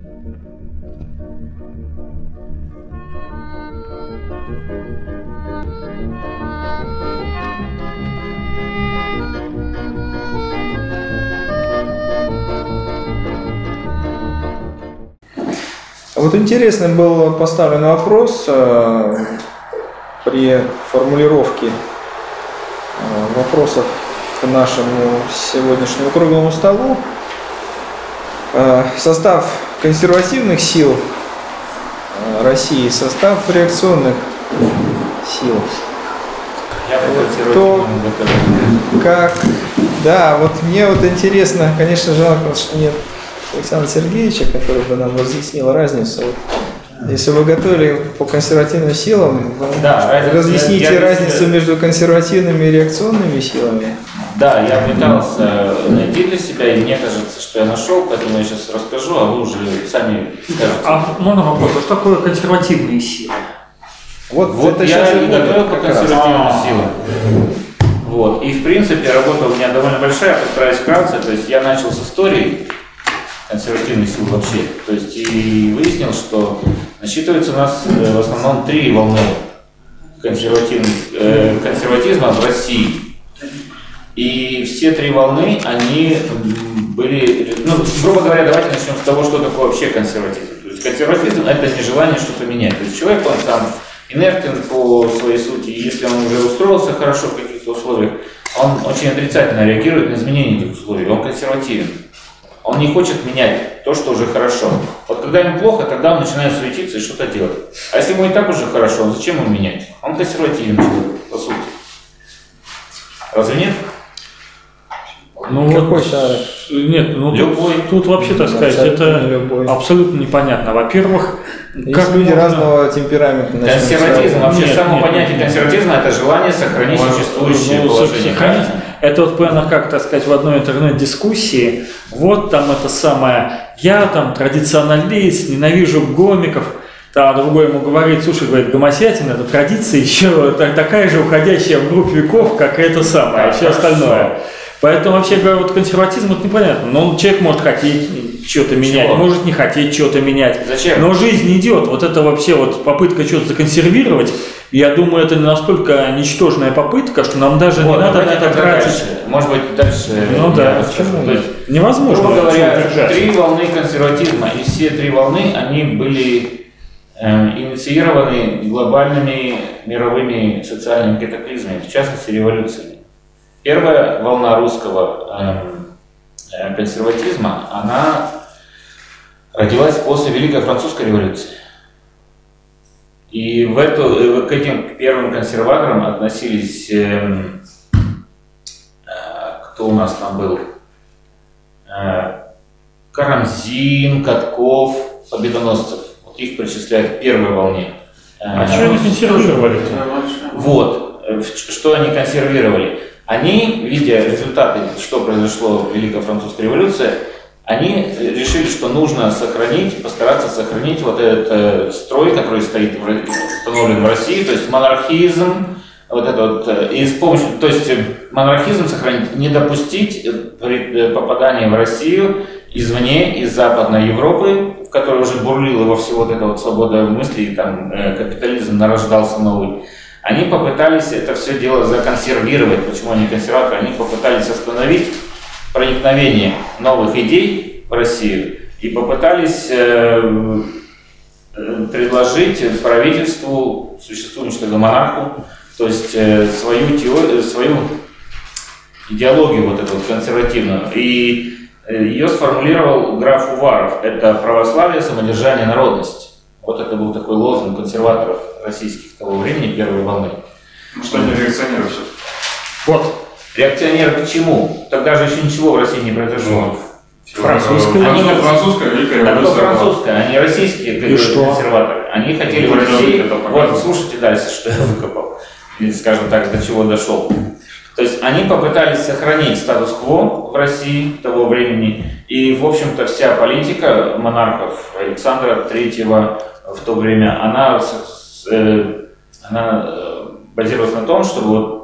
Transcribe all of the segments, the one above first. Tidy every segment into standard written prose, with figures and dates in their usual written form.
Вот интересный был поставлен вопрос при формулировке вопросов к нашему сегодняшнему круглому столу. Состав консервативных сил России, состав реакционных сил. То, как, да, вот мне вот интересно, конечно, жалко, что нет Александра Сергеевича, который бы нам разъяснил разницу. Вот, если вы готовили по консервативным силам, да, разъясните разницу между консервативными и реакционными силами. Да, я пытался найти для себя, и мне кажется, что я нашел, поэтому я сейчас расскажу, а вы уже сами скажете. А можно вопрос, а что такое консервативные силы? Вот я и готовил по консервативным силам. Вот. И в принципе работа у меня довольно большая, я постараюсь вкратце. То есть я начал с истории консервативных сил вообще. То есть и выяснил, что насчитывается у нас в основном 3 волны консерватизма в России. И все 3 волны, они были, грубо говоря, давайте начнем с того, что такое вообще консерватизм. То есть консерватизм – это нежелание что-то менять. То есть человек, он там инертен по своей сути, и если он уже устроился хорошо в каких-то условиях, он очень отрицательно реагирует на изменения этих условий, он консервативен. Он не хочет менять то, что уже хорошо. Вот когда ему плохо, тогда он начинает суетиться и что-то делать. А если ему и так уже хорошо, зачем ему менять? Он консервативен человек, по сути. Разве нет? Ну, какой шар? Нет, ну любой. Тут вообще, так сказать, это любой. Абсолютно непонятно. Во-первых, как люди разного темперамента. Консерватизм, вообще само понятие консерватизма – это желание сохранить существующее положение. Это вот прямо как, так сказать, в одной интернет-дискуссии, вот там это самое, я там традиционалист, ненавижу гомиков, а другой ему говорит, слушай, говорит, гомосятина – это традиция еще такая же уходящая в группу веков, как это самое, все остальное. Поэтому, вообще говоря, вот консерватизм это непонятно. Но человек может хотеть что-то менять, может не хотеть что-то менять. Зачем? Но жизнь идет. Вот это вообще вот попытка что-то законсервировать. Я думаю, это настолько ничтожная попытка, что нам даже не надо на это тратить. Может быть, дальше. Ну да, почему? То есть невозможно. Грубо говоря, 3 волны консерватизма, и все 3 волны, они были инициированы глобальными мировыми социальными катаклизмами, в частности революциями. Первая волна русского консерватизма, она родилась после Великой Французской революции. И к этим первым консерваторам относились, кто у нас там был, Карамзин, Катков, Победоносцев. Вот их причисляют к первой волне. А что они консервировали-то? Вот, что они консервировали. Они, видя результаты, что произошло в Великой Французской революции, они решили, что нужно сохранить, постараться сохранить вот этот строй, который установлен в России, то есть монархизм, вот это вот, и с помощью, то есть монархизм сохранить, не допустить попадания в Россию извне, из Западной Европы, в которой уже бурлила во всего вот эта вот свобода мысли, и там капитализм нарождался новый. Они попытались это все дело законсервировать. Почему они консерваторы? Они попытались остановить проникновение новых идей в Россию и попытались предложить правительству, существующему монарху, то есть свою теорию, свою идеологию вот эту вот консервативную. И ее сформулировал граф Уваров. Это православие, самодержание, народность. Вот это был такой лозунг консерваторов российских того времени, первой волны. Ну что они реакционеры все? Вот. Реакционеры к чему? Тогда же еще ничего в России не произошло. Французская. Они французская Великая революция. Французская, они российские консерваторы. Они хотели в России. Вот, слушайте дальше, что я выкопал. Или, скажем так, до чего дошел. То есть они попытались сохранить статус-кво в России того времени. И, в общем-то, вся политика монархов Александра III в то время, она базировалась на том, чтобы вот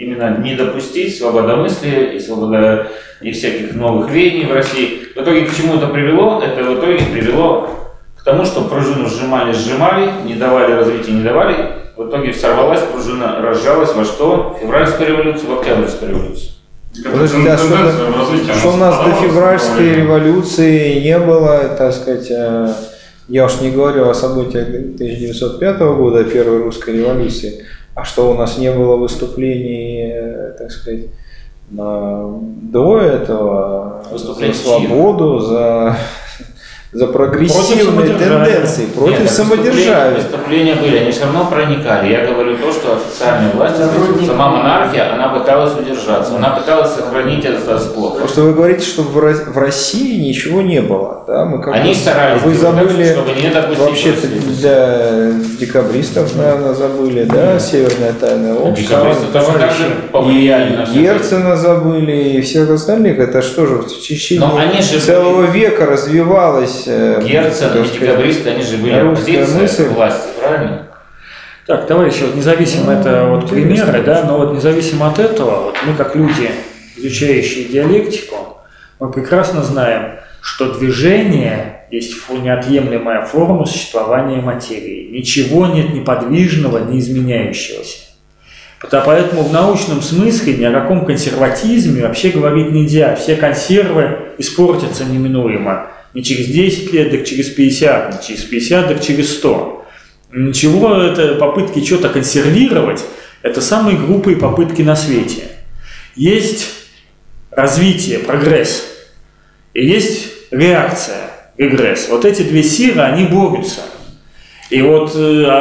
именно не допустить свободомыслия и всяких новых веяний в России. В итоге к чему это привело? Это в итоге привело к тому, что пружину сжимали, не давали развития, не давали. В итоге сорвалась пружина, разжалась во что? Февральскую революцию, в Октябрьскую революцию. Подождите, а что у нас до февральской революции не было, так сказать, я уж не говорю о событиях 1905 года, первой русской революции, а что у нас не было выступлений, так сказать, до этого за свободу, за прогрессивные тенденции, против самодержавия. Выступления были, они все равно проникали. Я говорю то, что официальная власть, сама монархия, она пыталась удержаться, она пыталась сохранить этот статус-кво. Потому что вы говорите, что в России ничего не было. Да? Они старались, вы забыли, так, чтобы не допустить. Вообще-то для декабристов, наверное, забыли, да, Северное тайное общество. Декабристы точно так же повлияли на все. Герцена забыли и всех остальных. Это что же в течение целого века развивалось. Герцен и декабристы, они же были оппозицией власти, правильно? Так, товарищи, вот независимо это вот примеры, да, но вот независимо от этого, вот мы как люди, изучающие диалектику, мы прекрасно знаем, что движение есть неотъемлемая форма существования материи. Ничего нет неподвижного, не изменяющегося. Поэтому в научном смысле ни о каком консерватизме вообще говорить нельзя. Все консервы испортятся неминуемо. Не через 10 лет, так через 50, не через 50, так через 100. Ничего, это попытки что-то консервировать, это самые глупые попытки на свете. Есть развитие, прогресс, и есть реакция, регресс. Вот эти две силы, они борются. И вот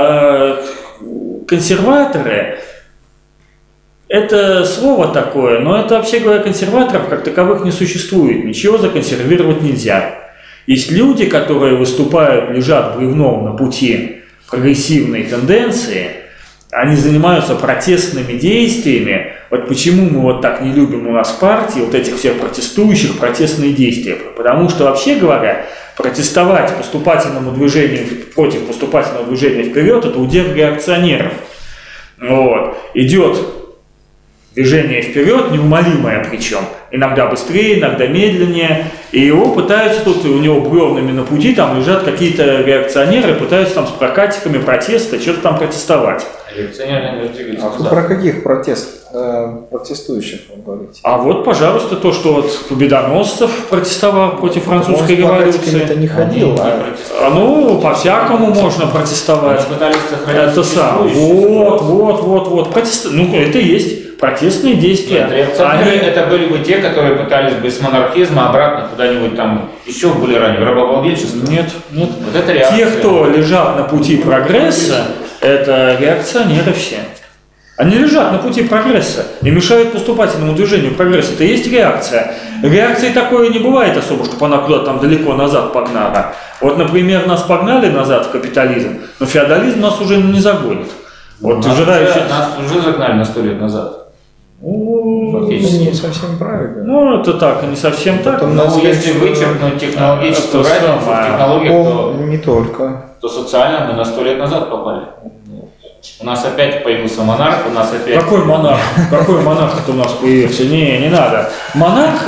консерваторы, это слово такое, но это, вообще говоря, консерваторов как таковых не существует. Ничего законсервировать нельзя. Есть люди, которые выступают, лежат бревном на пути прогрессивной тенденции, они занимаются протестными действиями. Вот почему мы вот так не любим у нас в партии вот этих всех протестующих, протестные действия. Потому что, вообще говоря, протестовать поступательному движению, против поступательного движения вперед, это удел реакционеров. Вот. Идет движение вперед, неумолимое причем, иногда быстрее, иногда медленнее, и его пытаются тут, у него бревнами на пути, там лежат какие-то реакционеры, пытаются там с прокатиками протеста что-то там протестовать. Реакционеры двигаются. Про каких протестующих вы говорите? А вот, пожалуйста, то, что вот Победоносцев протестовал против французской революции. Это не ходил, ну, по-всякому можно протестовать. Это сам. Вот. Ну, это и есть протестные действия. Нет, реакционеры это были бы те, которые пытались бы с монархизма обратно куда-нибудь там, еще были ранее, в рабовладельчество. Нет. Вот это реакция. Те, кто лежат на пути прогресса, это реакционеры все. Они лежат на пути прогресса и мешают поступательному движению прогресса. Это и есть реакция. Реакции такое не бывает особо, чтобы она куда-то там далеко назад погнала. Вот, например, нас погнали назад в капитализм, но феодализм нас уже не загонит. Вот нас уже загнали на 100 лет назад. Фактически не совсем правильно. Ну, это так, не совсем так. Но если вычеркнуть технологическую разницу в технологиях, то не только. То социально мы на 100 лет назад попали. У нас опять появился монарх, у нас опять... Какой монарх? Какой монарх-то у нас появился? Не надо. Монарх,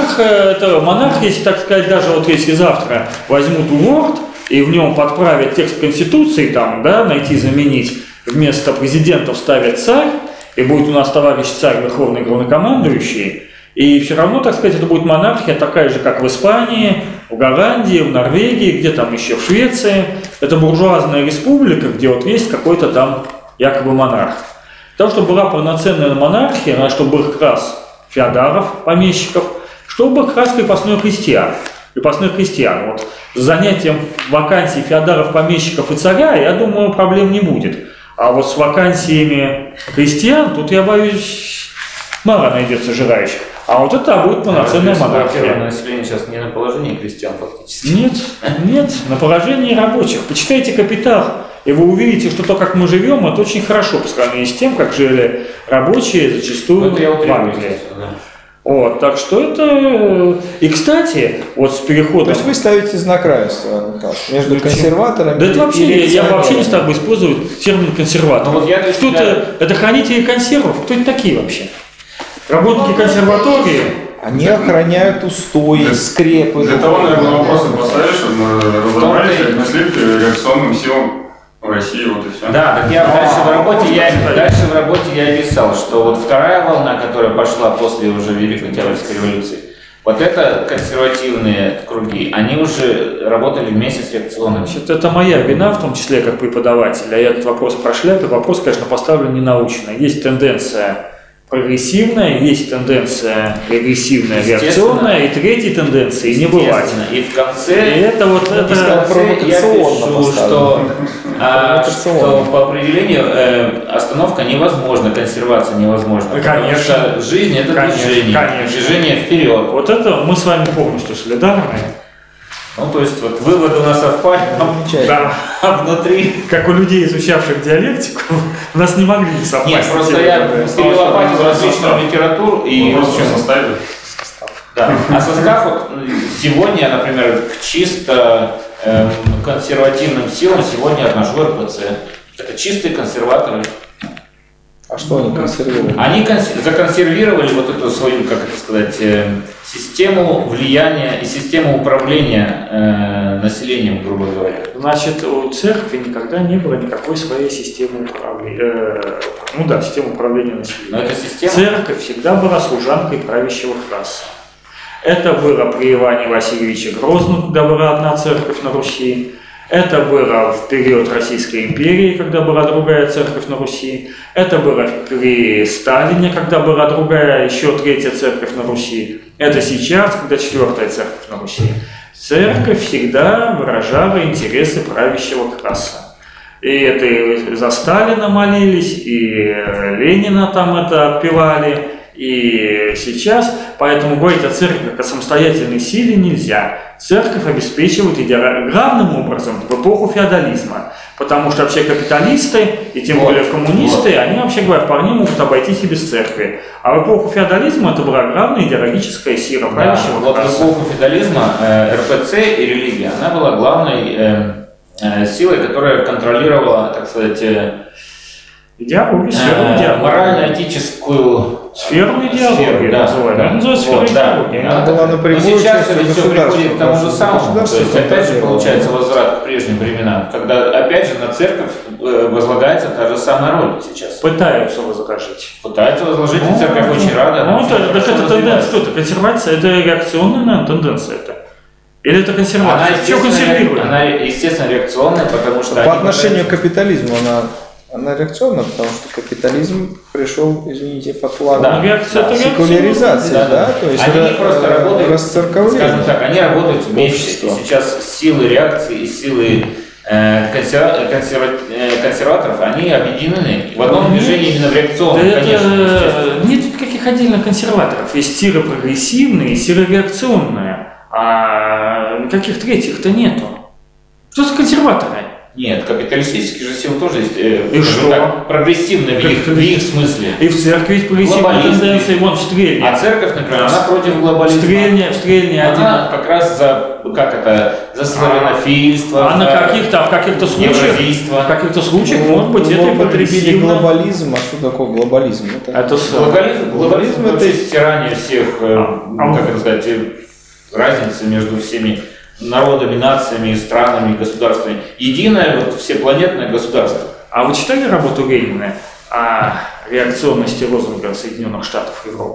если так сказать, даже вот если завтра возьмут Word и в нем подправят текст Конституции, там, да, найти, заменить, вместо президента вставят царь, и будет у нас товарищ царь, верховный главнокомандующий, и все равно, так сказать, это будет монархия такая же, как в Испании, в Голландии, в Норвегии, где там еще в Швеции. Это буржуазная республика, где вот есть какой-то там якобы монарх. Для того, чтобы была полноценная монархия, надо, чтобы был как раз феодалов, помещиков, чтобы был как раз крепостных крестьян. Вот с занятием вакансий феодалов, помещиков и царя, я думаю, проблем не будет. А вот с вакансиями крестьян, тут, я боюсь, мало найдется желающих. А вот это будет полноценная монархия. Население сейчас не на положении крестьян фактически. Нет, на положении рабочих. Почитайте «Капитал», и вы увидите, что то, как мы живем, это очень хорошо по сравнению с тем, как жили рабочие зачастую в Англии. Вот, так что это... И, кстати, вот с переходом... То есть вы ставите знак равенства, Иван Михайлович, между консерваторами Да это вообще, и я бы вообще не реакционерами. стал бы использовать термин консерватор. Ну, вот я для Кто себя- это хранители консервов? Кто это такие вообще? Работники консерватории? Они охраняют устои, скрепы. Для того, наверное, вопросы поставишь, чтобы мы разобрались, как нашли к реакционным силам в России, вот и все. Да, так я дальше в работе я писал, что вот вторая волна, которая пошла после уже Великой Октябрьской революции, вот это консервативные круги, они уже работали вместе с реакционными. Значит, это моя вина, в том числе как преподавателя. Я этот вопрос прошляпил. Вопрос, конечно, поставлен ненаучно. Есть тенденция прогрессивная, есть тенденция регрессивная, реакционная, и третьей тенденции не бывать. И в И конце это вот в это... конце я провокационно пишу, поставлено. что по определению остановка невозможна, консервация невозможна. Потому Конечно. что жизнь это Конечно, движение, конечно. движение вперед. Вот это мы с вами полностью солидарны. Ну, то есть вот выводы у нас совпали, Да. а внутри... Как у людей, изучавших диалектику, у нас не могли не совпасть. Нет, просто я перелопатил различную литературу и... Вопрос в составе. Да. А состав вот сегодня, например, к чисто консервативным силам сегодня отношу РПЦ. Это чистые консерваторы. А что они консервируют? Они законсервировали вот эту свою, как это сказать, систему влияния и систему управления населением, грубо говоря. Значит, у церкви никогда не было никакой своей системы управления. Системы управления населением. Но эта система... Церковь всегда была служанкой правящего класса. Это было при Иване Васильевиче Грозном, когда была одна церковь на Руси. Это было в период Российской империи, когда была другая церковь на Руси. Это было при Сталине, когда была другая, еще третья церковь на Руси. Это сейчас, когда четвертая церковь на Руси. Церковь всегда выражала интересы правящего класса. И это и за Сталина молились, и Ленина там это отпевали. И сейчас, поэтому говорить о церкви как о самостоятельной силе нельзя. Церковь обеспечивает главным образом в эпоху феодализма, потому что вообще капиталисты, и тем более коммунисты, они вообще говорят, вполне могут обойтись и без церкви. А в эпоху феодализма это была главная идеологическая сила правящего вот в класса. эпоху феодализма РПЦ и религия, она была главной силой, которая контролировала, так сказать, Идеологию, сферу идеологии. морально-этическую Сферу идеологии называют. Она называется сферу идеологии. Она была Но напрямую сейчас частью это все государства, приходит к тому же потому что самому. То государство есть опять же контролировало. получается возврат к прежним временам, когда опять же на церковь возлагается та же самая роль сейчас. Пытаются возражать. Пытаются возложить, и церковь очень рада. Ну, она это хорошо тенденция, развивается. что это? Консервация, это реакционная, наверное, тенденция это? Или это консервация? Все консервирует. Она, естественно, реакционная, потому что... По они отношению к пытаются- капитализму она реакционна, потому что капитализм пришел, извините, под флагом Да, реакция, это секуляризации, Да, да, то есть они просто работают, расцерковление. скажем так, они работают вместе. Общество. И сейчас силы реакции и силы консерваторов, они объединены в одном движении именно в реакционном, Да конечно, естественно. это нет никаких отдельных консерваторов. Есть силы прогрессивные и силы реакционные. А никаких третьих-то нету. Что за консерваторы? Нет, капиталистические же силы тоже есть, И скажем что? так, прогрессивные в их смысле. И в церкви есть прогрессивные Глобалисты. тенденции. Вон в Стрельне. А церковь, например, она против глобализма. В Стрельне один. Она как раз за славянофильство, А за в каких-то случаях, евразийство. может быть, это и Вы употребили прогрессивно. глобализм, а что такое глобализм? Это Глобализм это это стирание всех, как это сказать, разницы между всеми народами, нациями, и странами, и государствами. Единое вот всепланетное государство. А вы читали работу Ленина о реакционности лозунга Соединенных Штатов Европы?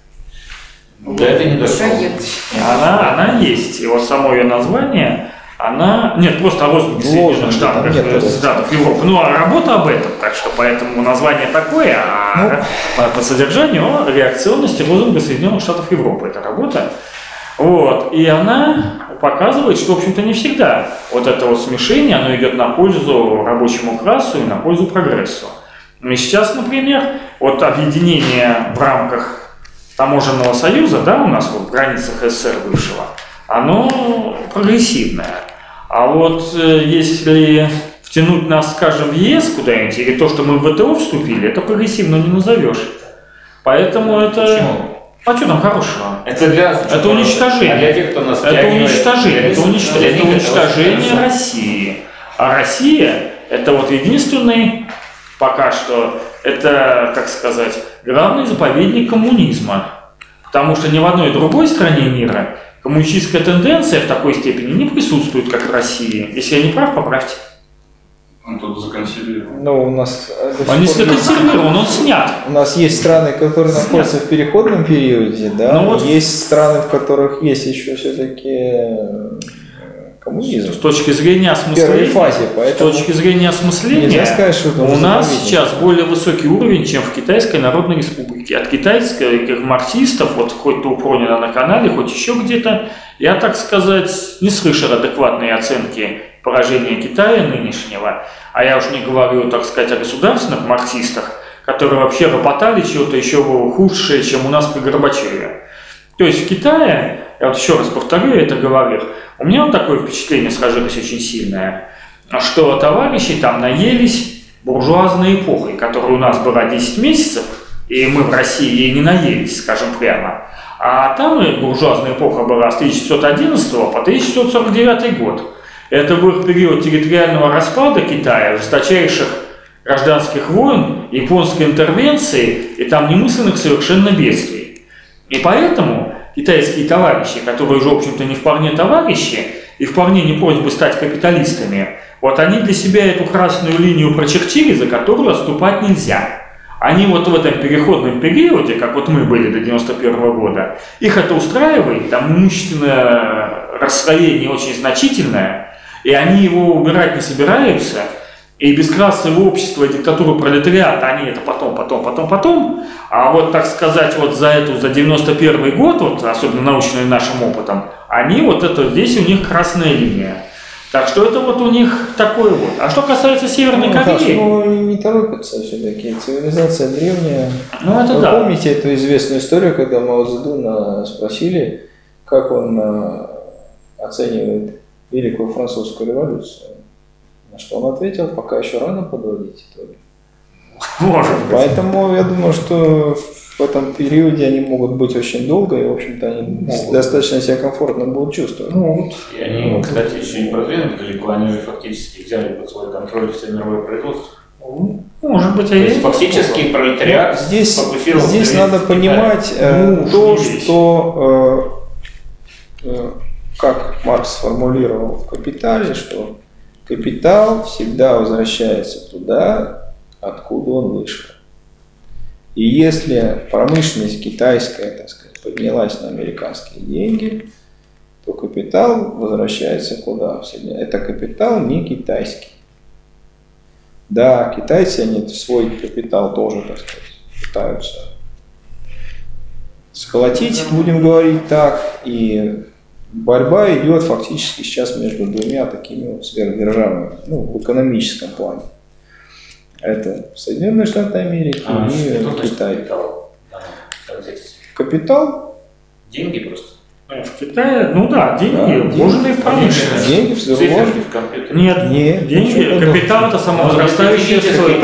До этого не дошло. Она есть. И вот само ее название, нет, просто о лозунге Соединенных Штатов, там нет Штатов Европы. Ну, а работа об этом, так что поэтому название такое, а по содержанию о реакционности лозунга Соединенных Штатов Европы. Это работа. Вот. И она показывает, что, в общем-то, не всегда вот это вот смешение, оно идет на пользу рабочему классу и на пользу прогрессу. И сейчас, например, вот объединение в рамках таможенного союза, да, у нас вот в границах СССР бывшего, оно прогрессивное. А вот если втянуть нас, скажем, в ЕС куда-нибудь, или то, что мы в ВТО вступили, это прогрессивно не назовешь. Поэтому это... Почему? А что там хорошего? Это уничтожение. А для тех, кто нас Это уничтожение России. А Россия – это вот единственный, пока что, это, как сказать, главный заповедник коммунизма. Потому что ни в одной другой стране мира коммунистическая тенденция в такой степени не присутствует, как в России. Если я не прав, поправьте. Он тут законсервирован. Ну, у нас... Он не законсервирован, он снят. У нас есть страны, которые находятся в переходном периоде, да, Ну, вот есть страны, в которых есть еще все-таки коммунизм. С точки зрения осмысления, В первой фазе, поэтому с точки зрения осмысления, нельзя сказать, что это у уже нас заповедник. сейчас более высокий уровень, чем в Китайской Народной Республике. От китайских марксистов, вот хоть то у Пронина на канале, хоть еще где-то, я, так сказать, не слышал адекватные оценки поражения Китая нынешнего, а я уж не говорю, так сказать, о государственных марксистах, которые вообще ропотали чего-то еще худшее, чем у нас при Горбачеве. То есть в Китае, я вот еще раз повторю, я это говорил, у меня вот такое впечатление сложилось очень сильное, что товарищи там наелись буржуазной эпохой, которая у нас была 10 месяцев, и мы в России ей не наелись, скажем прямо. А там и буржуазная эпоха была с 1911 по 1949 год. Это был период территориального распада Китая, жесточайших гражданских войн, японской интервенции и там немысленных совершенно бедствий. И поэтому китайские товарищи, которые уже, в общем-то, не вполне товарищи и вполне не просьбы стать капиталистами, вот они для себя эту красную линию прочертили, за которую отступать нельзя. Они вот в этом переходном периоде, как вот мы были до 91 года, их это устраивает, там имущественное расслоение очень значительное, и они его убирать не собираются, и бесклассовое общество, диктатуру пролетариата, они это потом, а вот, так сказать, вот за 91 год, вот, особенно научным нашим опытом, они вот это, здесь у них красная линия. Так что это вот у них такое вот. А что касается Северной Кореи... Ну, не торопятся все-таки. Цивилизация древняя. Ну, это Вы да. помните эту известную историю, когда Мао Цзэдуна спросили, как он оценивает Великую Французскую революцию? На что он ответил, пока еще рано подводить итоги. Может быть. Поэтому я думаю, что в этом периоде они могут быть очень долго, и, в общем-то, они достаточно себя комфортно будут чувствовать. И они, кстати, еще не продвинули далеко, они же фактически взяли под свой контроль все мировое производство. Может быть, То есть фактически пролетариат сфокусировался. Здесь надо понимать то, что, как Маркс сформулировал в «Капитале», что капитал всегда возвращается туда, откуда он вышел. И если промышленность китайская, так сказать, поднялась на американские деньги, то капитал возвращается куда? Это капитал не китайский. Да, китайцы, они свой капитал тоже, так сказать, пытаются сколотить, будем говорить так, и борьба идет фактически сейчас между двумя такими вот сверхдержавами, ну, в экономическом плане. Это Соединенные Штаты Америки и Китай. Капитал? Деньги просто. В Китае, ну да, деньги вложены в промышленность. Деньги Циферки в компьютере. Нет, деньги, капитал это самовозрастающая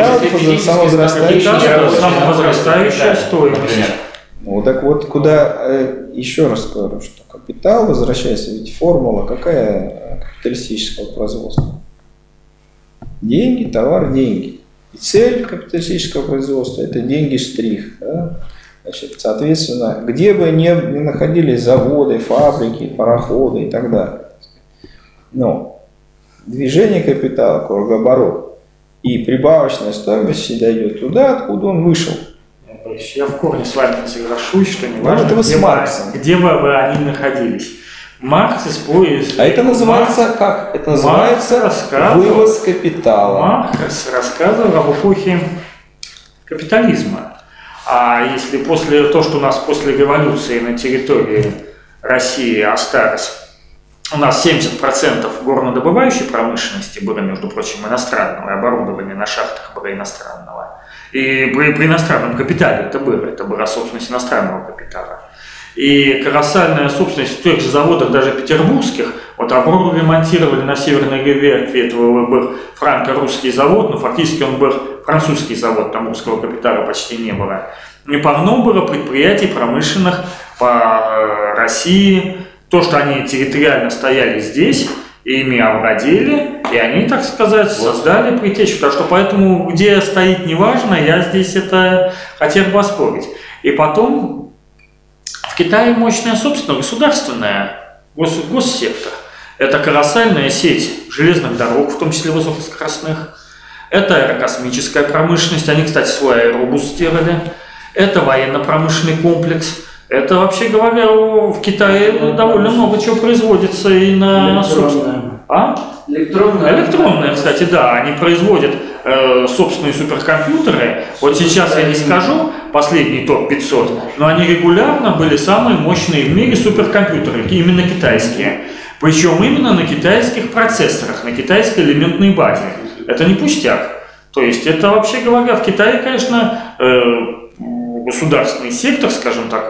стоимость. Ну так вот, куда, еще раз говорю, что капитал возвращается, ведь формула какая капиталистического производства? Деньги, товар, деньги. И цель капиталистического производства – это деньги штрих. Да? Значит, соответственно, где бы ни находились заводы, фабрики, пароходы и так далее. Но движение капитала, кругооборот и прибавочная стоимость всегда идет туда, откуда он вышел. Я в корне с вами не соглашусь, что не важно, где бы они находились. Маркс использует... А это называется как? Это называется вывоз капитала. Маркс рассказывал об эпохе капитализма. А если после то, что у нас после революции на территории России осталось, у нас 70% горнодобывающей промышленности было, между прочим, иностранного, и оборудование на шахтах было иностранного. И при иностранном капитале это была собственность иностранного капитала. И колоссальная собственность в тех же заводах, даже петербургских, вот Аврору ремонтировали на северной ветви, этого был франко-русский завод, но фактически он был французский завод, там русского капитала почти не было. И полно было предприятий промышленных по России. То, что они территориально стояли здесь, ими овладели, и они, так сказать, создали предтечу. Так что поэтому, где стоит, неважно, я здесь это хотел бы оспорить. И потом в Китае мощная собственная государственная госсектор. Это колоссальная сеть железных дорог, в том числе высокоскоростных. Это аэрокосмическая промышленность. Они, кстати, свой аэробус сделали. Это военно-промышленный комплекс. Это, вообще говоря, в Китае довольно много чего производится и на... Электронная, кстати, да. Они производят собственные суперкомпьютеры. Вот сейчас я не скажу последний топ-500, но они регулярно были самые мощные в мире суперкомпьютеры, именно китайские. Причем именно на китайских процессорах, на китайской элементной базе. Это не пустяк. То есть это, вообще говоря, в Китае, конечно, государственный сектор, скажем так,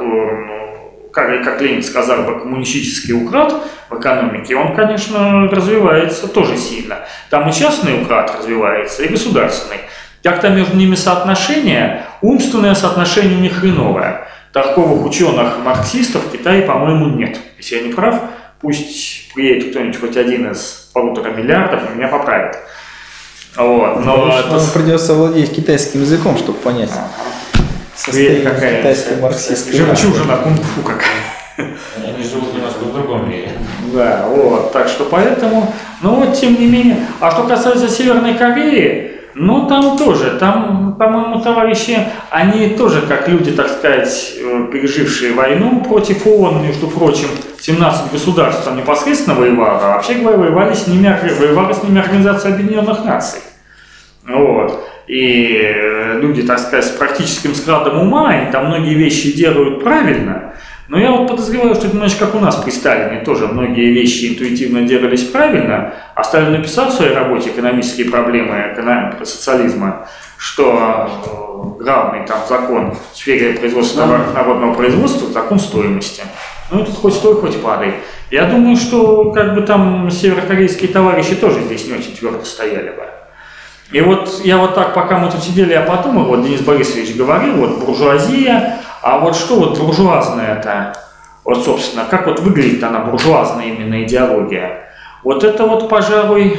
как Ленин сказал бы, коммунистический уклад в экономике, он, конечно, развивается тоже сильно. Там и частный уклад развивается, и государственный. Как-то между ними соотношение, умственное соотношение у них хреновое. Толковых ученых-марксистов в Китае, по-моему, нет. Если я не прав, пусть приедет кто-нибудь, хоть один из 1,5 миллиардов, и меня поправит. Вот, но это... Придется владеть китайским языком, чтобы понять. Какая китайской марксистской жемчужина кунг-фу какая. Они живут немножко в другом мире. Да, вот, так что поэтому, но вот тем не менее. А что касается Северной Кореи, ну там тоже, там, по-моему, товарищи, они тоже, как люди, так сказать, пережившие войну против ООН, между прочим, 17 государств там непосредственно воевало, а вообще говоря, воевала с ними Организация Объединенных Наций. Вот. И люди, так сказать, с практическим складом ума, и там многие вещи делают правильно. Но я вот подозреваю, что это немножко как у нас при Сталине тоже многие вещи интуитивно делались правильно, а Сталин написал в своей работе «Экономические проблемы социализма», что главный там закон в сфере производства товаров народного производства – закон стоимости. Ну, тут хоть стой, хоть падай. Я думаю, что как бы там северокорейские товарищи тоже здесь не очень твердо стояли бы. И вот я вот так, пока мы тут сидели, я подумал, вот Денис Борисович говорил, вот буржуазия, а вот что вот буржуазная-то, вот собственно, как вот выглядит она, буржуазная именно идеология? Вот это вот, пожалуй,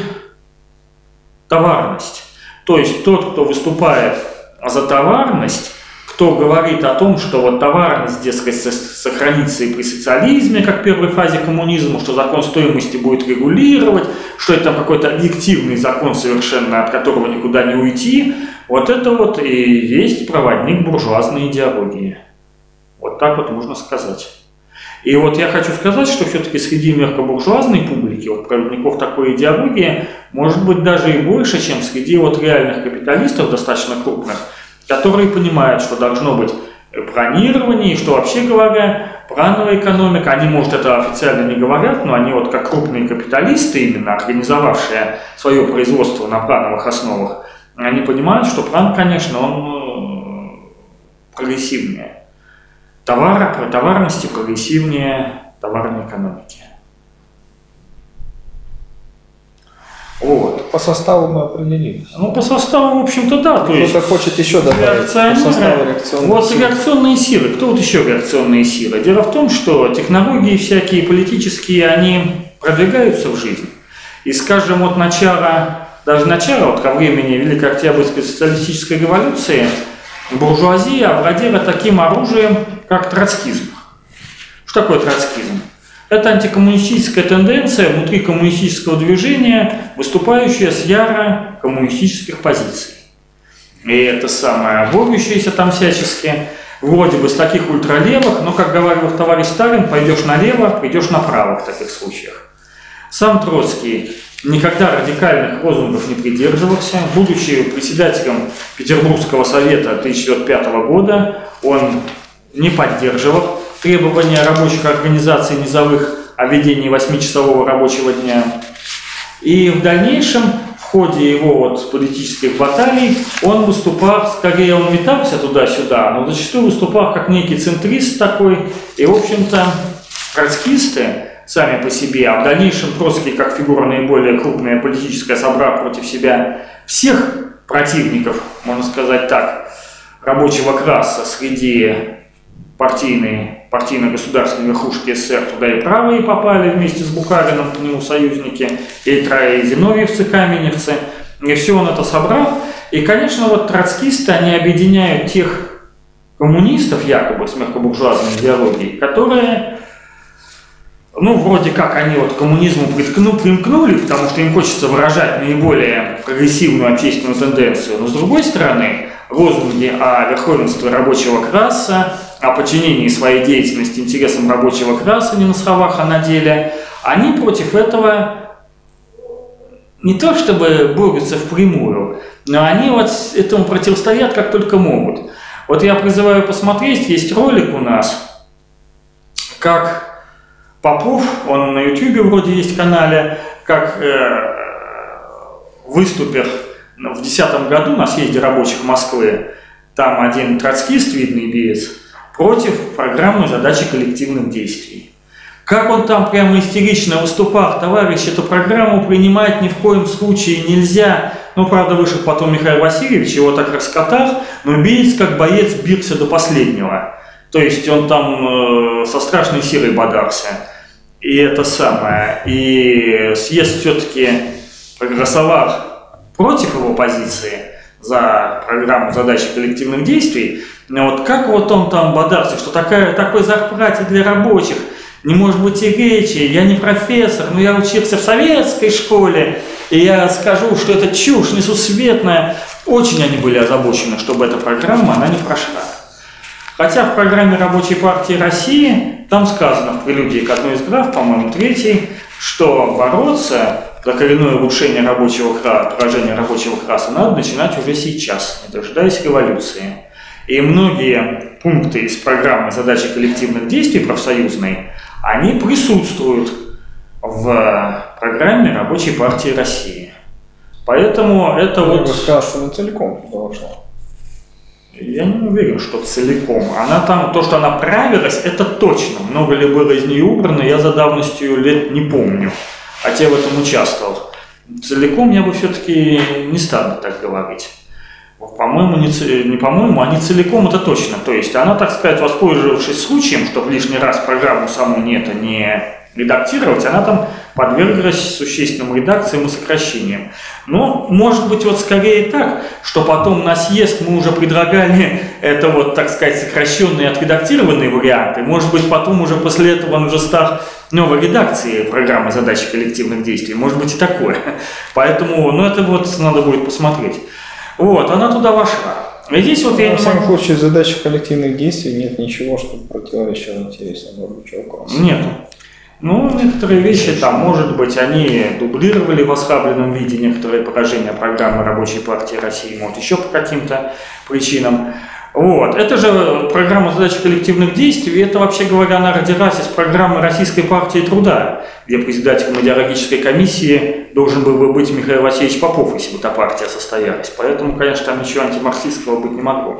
товарность. То есть тот, кто выступает за товарность, кто говорит о том, что вот товарность, дескать, сохранится и при социализме, как в первой фазе коммунизма, что закон стоимости будет регулировать, что это какой-то объективный закон совершенно, от которого никуда не уйти, вот это вот и есть проводник буржуазной идеологии. Вот так вот можно сказать. И вот я хочу сказать, что все-таки среди мелкобуржуазной публики, вот проводников такой идеологии, может быть даже и больше, чем среди вот реальных капиталистов, достаточно крупных, которые понимают, что должно быть планирование, и что вообще говоря, плановая экономика, они, может, это официально не говорят, но они вот как крупные капиталисты, именно организовавшие свое производство на плановых основах, они понимают, что план, конечно, он прогрессивнее. Товарности прогрессивнее товарной экономики. Вот. По составу мы определились. Ну, по составу, в общем-то, да. Кто-то хочет еще добавить по составу реакционных вот сил. реакционные силы. Кто вот еще реакционные силы? Дело в том, что технологии всякие политические, они продвигаются в жизнь. И, скажем, от начала, даже начала, вот ко времени Великой Октябрьской социалистической революции, буржуазия овладела таким оружием, как троцкизм. Что такое троцкизм? Это антикоммунистическая тенденция внутри коммунистического движения, выступающая с яро коммунистических позиций. И это самое, борющаяся там всячески, вроде бы с таких ультралевых, но, как говорил товарищ Сталин, пойдешь налево, придешь направо в таких случаях. Сам Троцкий никогда радикальных лозунгов не придерживался. Будучи председателем Петербургского совета 1905 года, он не поддерживал требования рабочих организаций низовых о введении 8-часового рабочего дня. И в дальнейшем, в ходе его вот политических баталий, он выступал, скорее он метался туда-сюда, но зачастую выступал как некий центрист такой. И, в общем-то, троцкисты сами по себе, а в дальнейшем Троцкий, как фигура наиболее крупная политическая, собрав против себя всех противников, можно сказать так, рабочего класса среди партийно-государственной верхушки СССР, туда и правые попали вместе с Бухариным, к нему союзники, и зиновьевцы, каменевцы, и все он это собрал. И, конечно, вот троцкисты, они объединяют тех коммунистов, якобы с мелкобуржуазной идеологией, которые, ну, вроде как они вот к коммунизму примкнули, потому что им хочется выражать наиболее прогрессивную общественную тенденцию, но с другой стороны, лозунги о верховенстве рабочего класса, о подчинении своей деятельности интересам рабочего класса не на словах, а на деле, они против этого не то чтобы борются впрямую, но они вот этому противостоят как только могут. Вот я призываю посмотреть, есть ролик у нас, как Попов, он на YouTube вроде есть канале, как выступив в 2010 году на съезде рабочих Москвы, там один троцкист, видный биец, против программы задачи коллективных действий. Как он там прямо истерично выступал: товарищ, эту программу принимать ни в коем случае нельзя. Ну, правда, вышел потом Михаил Васильевич, его так раскатал, но биец как боец бился до последнего. То есть он там со страшной силой бодался. И это самое. И съезд все-таки проголосовал против его позиции за программу задачи коллективных действий. Но вот как вот он там бодался, что такой зарплате для рабочих не может быть и речи, я не профессор, но я учился в советской школе, и я скажу, что это чушь несусветная. Очень они были озабочены, чтобы эта программа, она не прошла. Хотя в программе Рабочей партии России, там сказано в прелюдии к одной из глав, по-моему, 3, что бороться за коренное улучшение рабочего класса, поражение рабочего класса надо начинать уже сейчас, не дожидаясь революции. И многие пункты из программы задачи коллективных действий профсоюзной, они присутствуют в программе Рабочей партии России. Поэтому это Я вот... бы сказал, что она целиком туда вошла. Я не уверен, что целиком. Она там, то, что она правилась, это точно. Много ли было из нее убрано, я за давностью лет не помню. Хотя я в этом участвовал. Целиком я бы все-таки не стал так говорить. По-моему, не по-моему, а не целиком, это точно. То есть она, так сказать, воспользовавшись случаем, чтобы лишний раз программу саму не редактировать, она там подверглась существенным редакциям и сокращениям. Но, может быть, вот скорее так, что потом на съезд мы уже предлагали это вот, так сказать, сокращенные, отредактированные варианты. Может быть, потом уже после этого он уже стал новой редакцией программы задачи коллективных действий. Может быть и такое. Поэтому, ну это вот надо будет посмотреть. Вот, она туда вошла. И здесь вот я не всяком могу... случае, в задаче коллективных действий нет ничего, что противоречило интересам рабочего класса. Нету. Ну, некоторые вещи там, может быть, они дублировали в ослабленном виде некоторые поражения программы Рабочей партии России, может, еще по каким-то причинам. Вот. Это же программа задачи коллективных действий, это, вообще говоря, она родилась из программы Российской партии труда, где председателем идеологической комиссии должен был бы быть Михаил Васильевич Попов, если бы эта партия состоялась. Поэтому, конечно, там ничего антимарксистского быть не могло.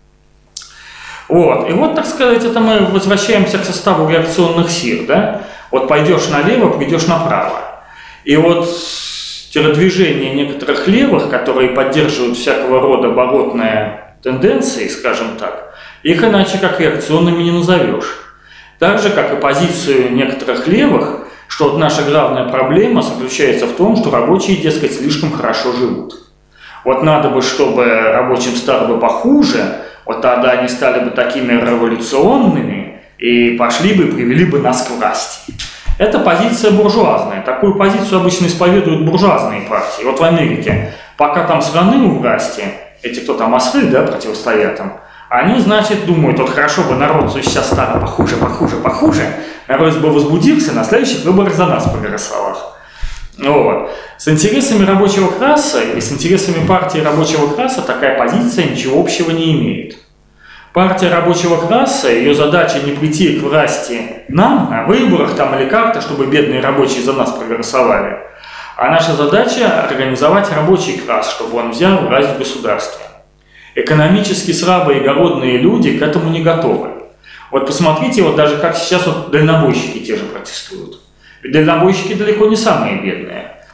Вот. И вот, так сказать, это мы возвращаемся к составу реакционных сил, да? Вот пойдешь налево, придешь направо. И вот телодвижение некоторых левых, которые поддерживают всякого рода болотные тенденции, скажем так, их иначе как реакционными не назовешь. Так же, как и позицию некоторых левых, что вот наша главная проблема заключается в том, что рабочие, дескать, слишком хорошо живут. Вот надо бы, чтобы рабочим стало бы похуже, вот тогда они стали бы такими революционными и пошли бы и привели бы нас к власти. Это позиция буржуазная. Такую позицию обычно исповедуют буржуазные партии. Вот в Америке, пока там страны у власти, эти, кто там ослы, да, противостоят им, они, значит, думают, вот хорошо бы народ сейчас стало похуже, народ бы возбудился, на следующих выборах за нас проголосовал. Вот. С интересами рабочего класса и с интересами партии рабочего класса такая позиция ничего общего не имеет. Партия рабочего класса, ее задача не прийти к власти нам на выборах там, или как-то, чтобы бедные рабочие за нас проголосовали. А наша задача организовать рабочий класс, чтобы он взял власть в государстве. Экономически слабые и голодные люди к этому не готовы. Вот посмотрите, вот даже как сейчас вот дальнобойщики те же протестуют. Ведь дальнобойщики далеко не самые бедные.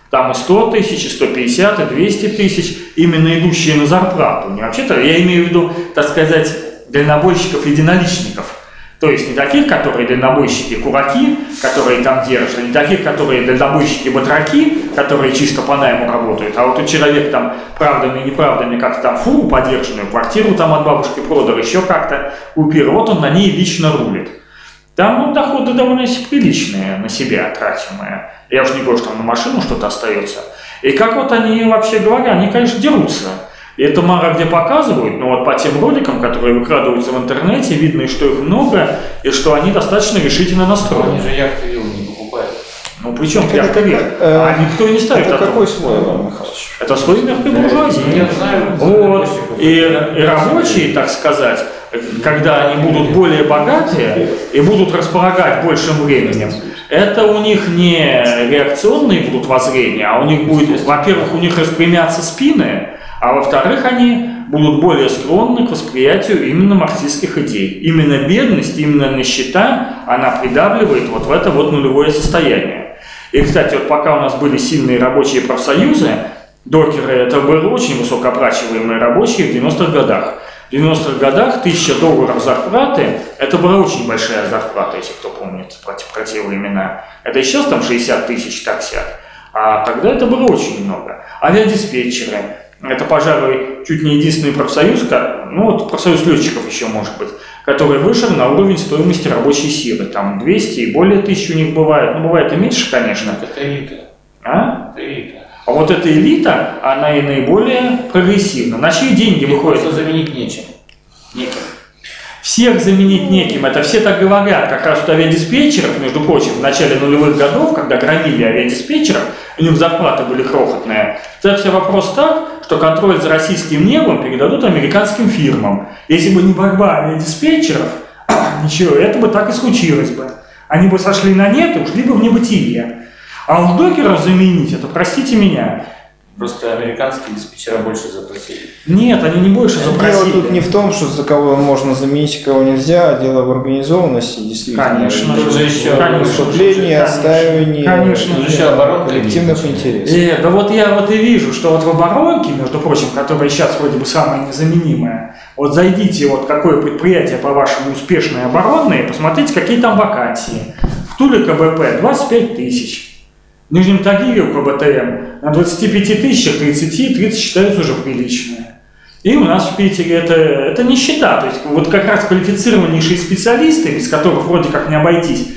Там и 100 тысяч, и 150, и 200 тысяч, именно идущие на зарплату. Не вообще-то, я имею в виду, так сказать, дальнобойщиков-единоличников. То есть не таких, которые дальнобойщики-кураки, которые там держат, не таких, которые дальнобойщики-батраки, которые чисто по найму работают, а вот у человека там правдами и неправдами как-то там фуру подержанную, квартиру там от бабушки продал, еще как-то купил, вот он на ней лично рулит. Там доходы довольно приличные на себя тратимые. Я уж не говорю, что там на машину что-то остается. И как вот они, вообще говоря, они, конечно, дерутся. И это мало где показывают, но вот по тем роликам, которые выкладываются в интернете, видно, и что их много, и что они достаточно решительно настроены. Они же яхты виллы не покупают. Ну, при чем яхты виллы? А никто не ставит. Это какой слой, Иван Михайлович? Это слой мягкой буржуазии. Я знаю. Вот. И рабочие, так сказать, когда они будут более богатые и будут располагать большим временем, это у них не реакционные будут воззрения, а у них будет, во-первых, у них распрямятся спины, а во-вторых, они будут более склонны к восприятию именно марксистских идей. Именно бедность, именно нищета, она придавливает вот в это вот нулевое состояние. И, кстати, вот пока у нас были сильные рабочие профсоюзы, докеры это были очень высокооплачиваемые рабочие в 90-х годах. В 90-х годах $1000 зарплаты, это была очень большая зарплата, если кто помнит про те времена. Это и сейчас там 60 тысяч так-сяк. А тогда это было очень много. Авиадиспетчеры. Это, пожалуй, чуть не единственный профсоюз, ну вот профсоюз летчиков еще может быть, который вышел на уровень стоимости рабочей силы. Там 200 и более тысяч у них бывает. Ну, бывает и меньше, конечно. Это элита. А? Это элита. А вот эта элита, она и наиболее прогрессивна. На чьи деньги выходит? Просто заменить нечем. Неким. Всех заменить неким, это все так говорят. Как раз вот авиадиспетчеров, между прочим, в начале нулевых годов, когда громили авиадиспетчеров, у них зарплаты были крохотные. Это все вопрос так, что контроль за российским небом передадут американским фирмам. Если бы не борьба авиадиспетчеров, ничего, это бы так и случилось бы. Они бы сошли на нет и ушли бы в небытие. А уж докеров заменить, это, простите меня. Просто американские диспетчера больше заплатили. Нет, они не больше запросили. Дело тут не в том, что за кого можно заменить, кого нельзя, а дело в организованности, действительно. Конечно. Тут же еще Выступление, отстаивание коллективных интересов. Да вот я вот и вижу, что вот в оборонке, между прочим, которая сейчас вроде бы самая незаменимая, вот зайдите, вот какое предприятие, по-вашему, успешное оборонное, посмотрите, какие там вакансии. В Туле КБП 25 тысяч. В Нижнем Тагиле у КБТМ на 25 тысячах 30 считаются уже приличные. И у нас в Питере это нищета. То есть вот как раз квалифицированнейшие специалисты, без которых вроде как не обойтись,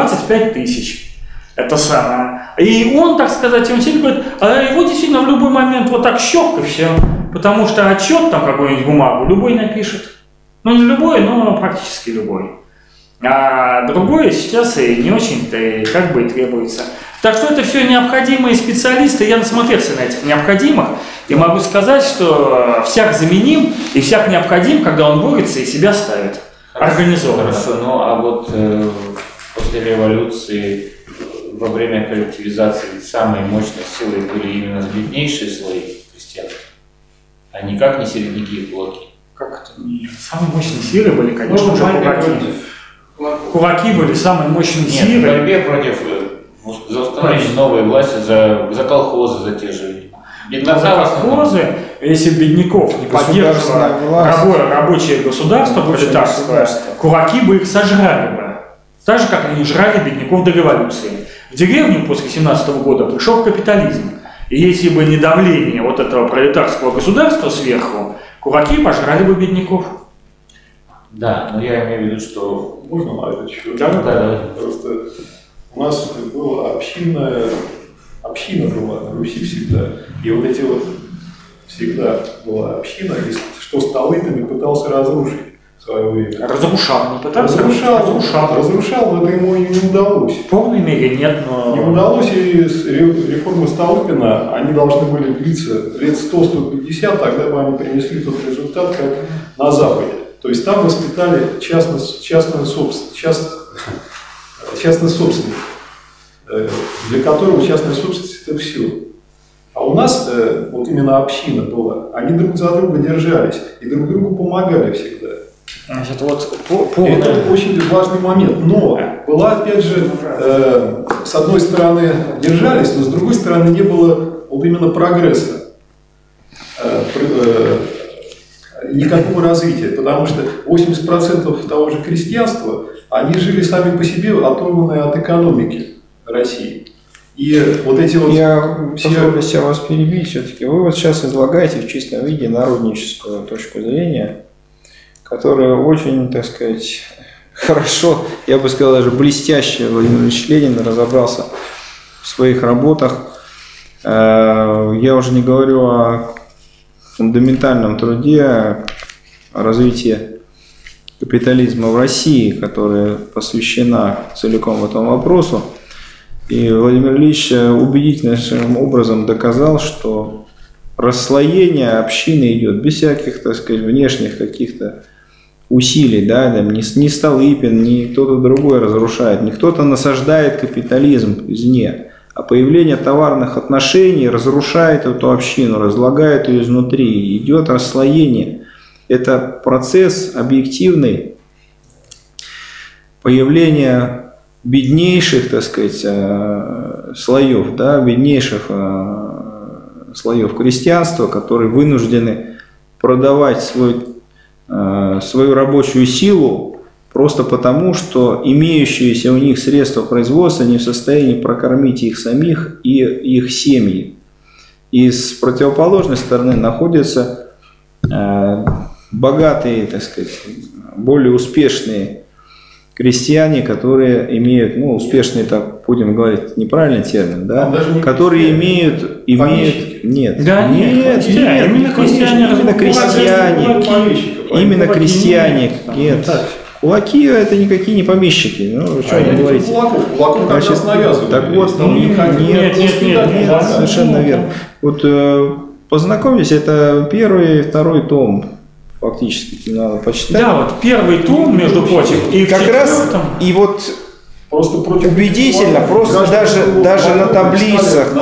25 тысяч. Это самое. И он, так сказать, он сидит и говорит, а его действительно в любой момент вот так щелк и все. Потому что отчет там какую-нибудь бумагу любой напишет. Ну не любой, но практически любой. А другое сейчас и не очень-то как бы и требуется. Так что это все необходимые специалисты. Я насмотрелся на этих необходимых и могу сказать, что всяк заменим и всяк необходим, когда он борется и себя ставит. Организованно. Хорошо, ну а вот после революции, во время коллективизации, самой мощной силой были именно беднейшие слои крестьянства, а никак не середняки и кулаки. Как это? Самые мощные силы были, конечно же, кулаки. Кулаки были самой мощной силой. В борьбе против за установление новой власти, за колхозы, за те же. За колхозы, если бедняков не поддерживало рабочее государство пролетарское, кулаки бы их сожрали бы. Так же, как они жрали бедняков до революции. В деревню после 17 года пришел капитализм. И если бы не давление вот этого пролетарского государства сверху, кулаки пожрали бы бедняков. Да, но я имею в виду, что... Можно на это чуть-чуть? Да. Просто у нас была община была на Руси всегда. И вот эти вот всегда была община, что Столыпин пытался разрушить в свое время. Разрушал, не пытался? Разрушал, но это ему не удалось. В полной мере нет, но... Не удалось, и реформы Столыпина, они должны были длиться лет 100-150, тогда бы они принесли тот результат, как на Западе. То есть там воспитали частную собственность, для которого частная собственность – это все. А у нас вот именно община была, они друг за друга держались и друг другу помогали всегда. Значит, вот это очень важный момент. Но была, опять же, с одной стороны, держались, но с другой стороны не было вот именно прогресса, никакого развития, потому что 80% того же крестьянства, они жили сами по себе, оторванные от экономики России. И вот эти вот... Я позволю себя вас перебить все-таки. Вы вот сейчас излагаете в чистом виде народническую точку зрения, которая очень, так сказать, хорошо, я бы сказал, даже блестяще Владимир Ильич Ленин разобрался в своих работах. Я уже не говорю о фундаментальном труде, о развитии капитализма в России, которая посвящена целиком этому вопросу. И Владимир Ильич убедительным образом доказал, что расслоение общины идет без всяких, так сказать, внешних каких-то усилий, да, не Столыпин, ни кто-то другой разрушает, не кто-то насаждает капитализм извне, а появление товарных отношений разрушает эту общину, разлагает ее изнутри, идет расслоение. Это процесс объективный, появление беднейших, так сказать, слоев, да, беднейших слоев крестьянства, которые вынуждены продавать свою рабочую силу просто потому, что имеющиеся у них средства производства не в состоянии прокормить их самих и их семьи. И с противоположной стороны находятся богатые, так сказать, более успешные крестьяне, которые имеют, ну, успешные, так будем говорить, неправильный термин, да, которые имеют, нет, да, нет, именно крестьяне, нет. Кулаки это никакие не помещики, ну, что вы говорите? Кулаков как раз навязывают. Так вот, нет, совершенно верно. Вот познакомьтесь, это первый и второй том. Фактически надо почитать. Да, вот первый том, между прочим, и как раз и вот просто убедительно, просто даже на таблицах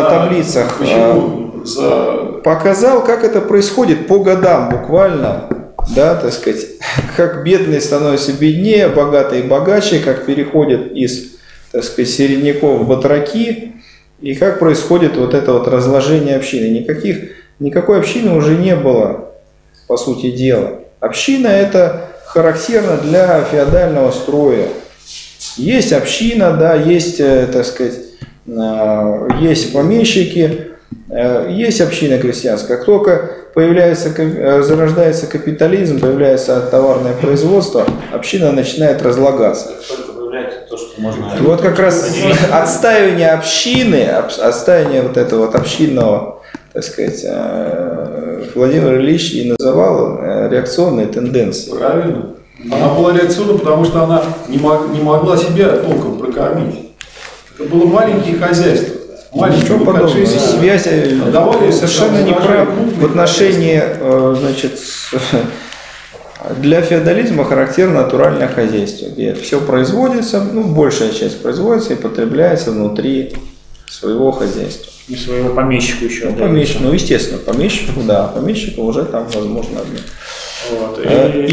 показал, как это происходит по годам буквально, да, так сказать, как бедные становятся беднее, богатые богаче, как переходят из, так сказать, середняков в батраки, и как происходит вот это вот разложение общины. Никакой общины уже не было. По сути дела. Община – это характерно для феодального строя. Есть община, да, есть, так сказать, есть помещики, есть община крестьянская. Как только зарождается капитализм, появляется товарное производство, община начинает разлагаться. Только появляется то, что можно... И вот как раз отстаивание общины, отстаивание вот этого вот общинного, так сказать, Владимир Ильич и называл реакционные тенденции. Правильно. Она была реакционной, потому что она не могла себя толком прокормить. Это было маленькие хозяйства. Ничего подобного. Связи совершенно неправильно в отношении, значит, для феодализма характерно натуральное хозяйство, где все производится, ну, большая часть производится и потребляется внутри своего хозяйства. И своего помещика еще. Ну, помещику, ну, естественно, помещику, да, помещику уже там возможно обмен. Вот.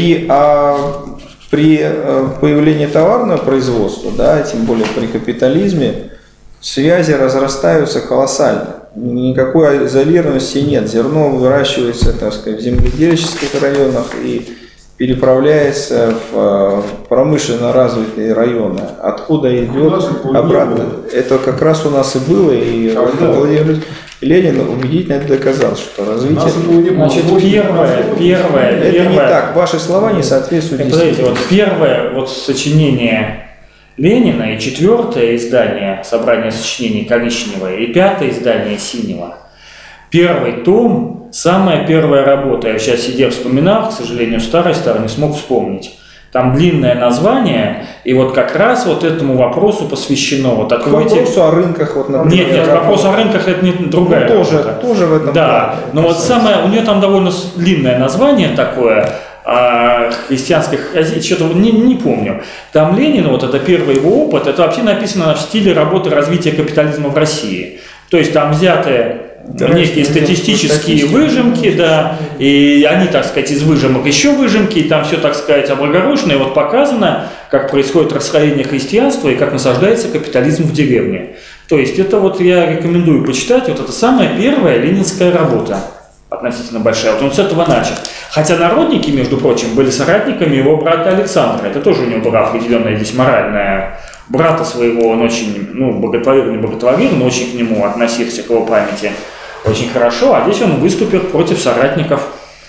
При появлении товарного производства, да, тем более при капитализме, связи разрастаются колоссально. Никакой изолированности нет. Зерно выращивается, так сказать, в земледельческих районах и переправляется в промышленно развитые районы. Откуда идет обратно? Это как раз у нас и было, и Владимир Ленин убедительно это доказал, что развитие... Значит, первое. Это не так, ваши слова не соответствуют действительности. Вот первое вот сочинение Ленина и четвертое издание собрания сочинений коричневое и пятое издание синего. Первый том, самая первая работа, я сейчас сидя вспоминал, к сожалению, старый, не смог вспомнить. Там длинное название, и вот как раз вот этому вопросу посвящено. Вот к вопросу о рынках, вот, например. Нет, вопрос о рынках это не другая работа. Тоже в этом. Да, но вот самое, у нее там довольно длинное название такое, христианских хозяйств, что-то не помню. Там Ленин, вот это первый его опыт, это вообще написано в стиле работы развития капитализма в России. То есть там взяты некие статистические выжимки, да, и они, так сказать, из выжимок еще выжимки, и там все, так сказать, облагорожено, и вот показано, как происходит расслоение христианства и как насаждается капитализм в деревне. То есть это вот я рекомендую почитать, вот это самая первая ленинская работа, относительно большая, вот он с этого начал. Хотя народники, между прочим, были соратниками его брата Александра, это тоже у него была определенная здесь моральная. Брата своего он очень, боготворил, не боготворил, но очень к нему относился, к его памяти очень хорошо, а здесь он выступил против соратников.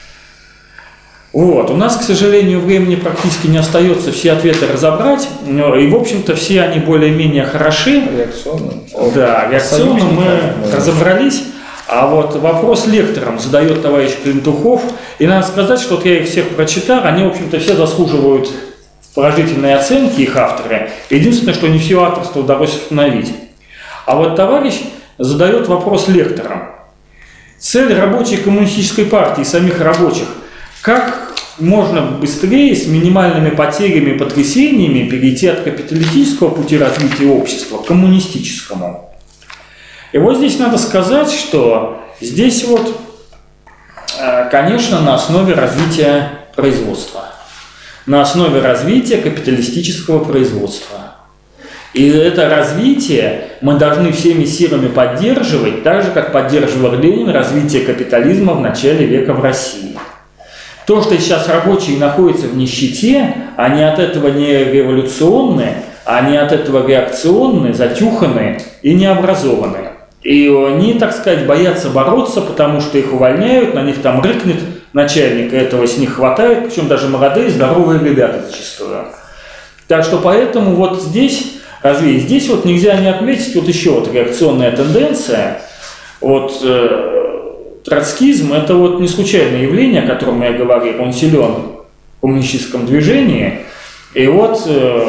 Вот. У нас, к сожалению, времени практически не остается все ответы разобрать, и, в общем-то, все они более-менее хороши. Реакционно. Да, реакционно мы разобрались. А вот вопрос лекторам задает товарищ Клинтухов, и надо сказать, что вот я их всех прочитал, они, в общем-то, все заслуживают положительные оценки, их авторы. Единственное, что не все авторство удалось установить. А вот товарищ задает вопрос лекторам. Цель рабочей коммунистической партии, самих рабочих, как можно быстрее, с минимальными потерями и потрясениями перейти от капиталистического пути развития общества к коммунистическому. И вот здесь надо сказать, что здесь вот, конечно, на основе развития производства. На основе развития капиталистического производства. И это развитие мы должны всеми силами поддерживать, так же, как поддерживал Ленин развитие капитализма в начале века в России. То, что сейчас рабочие находятся в нищете, они от этого не революционные, они от этого реакционные, затюханные и необразованные. И они, так сказать, боятся бороться, потому что их увольняют, на них там рыкнет начальник, этого с них хватает, причем даже молодые, здоровые ребята зачастую. Так что поэтому вот здесь, здесь вот нельзя не отметить вот еще вот реакционная тенденция. Вот троцкизм – это вот не случайное явление, о котором я говорил, он силен в коммунистическом движении. И вот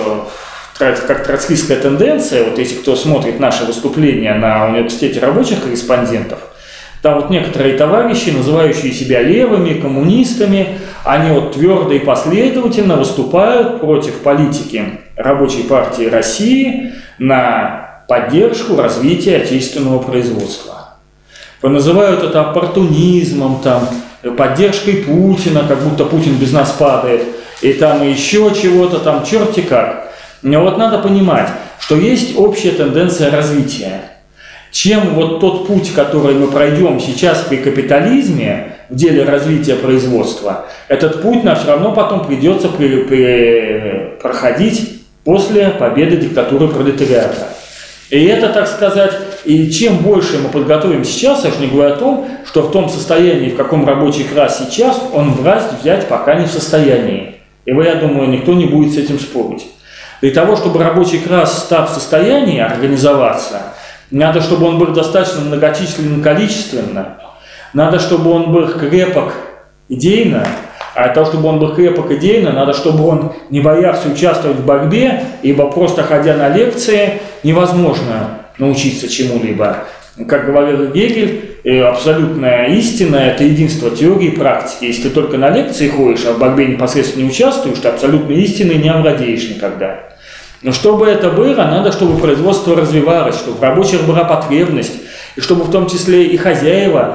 как троцкистская тенденция, вот если кто смотрит наши выступления на университете рабочих корреспондентов, там вот некоторые товарищи, называющие себя левыми, коммунистами, они вот твердо и последовательно выступают против политики Рабочей партии России на поддержку развития отечественного производства. Поназывают это оппортунизмом, там, поддержкой Путина, как будто Путин без нас падает, и там еще чего-то, там черти как. Но вот надо понимать, что есть общая тенденция развития. Чем вот тот путь, который мы пройдем сейчас при капитализме в деле развития производства, этот путь нам все равно потом придется проходить после победы диктатуры пролетариата. И это, так сказать, и чем больше мы подготовим сейчас, я же не говорю о том, что в том состоянии, в каком рабочий класс сейчас, он власть взять пока не в состоянии. И я думаю, никто не будет с этим спорить. Для того, чтобы рабочий класс стал в состоянии организоваться, надо, чтобы он был достаточно многочисленно, количественно, надо, чтобы он был крепок идейно, а для того, чтобы он был крепок идейно, надо, чтобы он не боялся участвовать в борьбе, ибо просто ходя на лекции невозможно научиться чему-либо. Как говорил Гегель, абсолютная истина – это единство теории и практики. Если ты только на лекции ходишь, а в борьбе непосредственно не участвуешь, ты абсолютной истиной не овладеешь никогда. Но чтобы это было, надо, чтобы производство развивалось, чтобы в рабочих была потребность, и чтобы в том числе и хозяева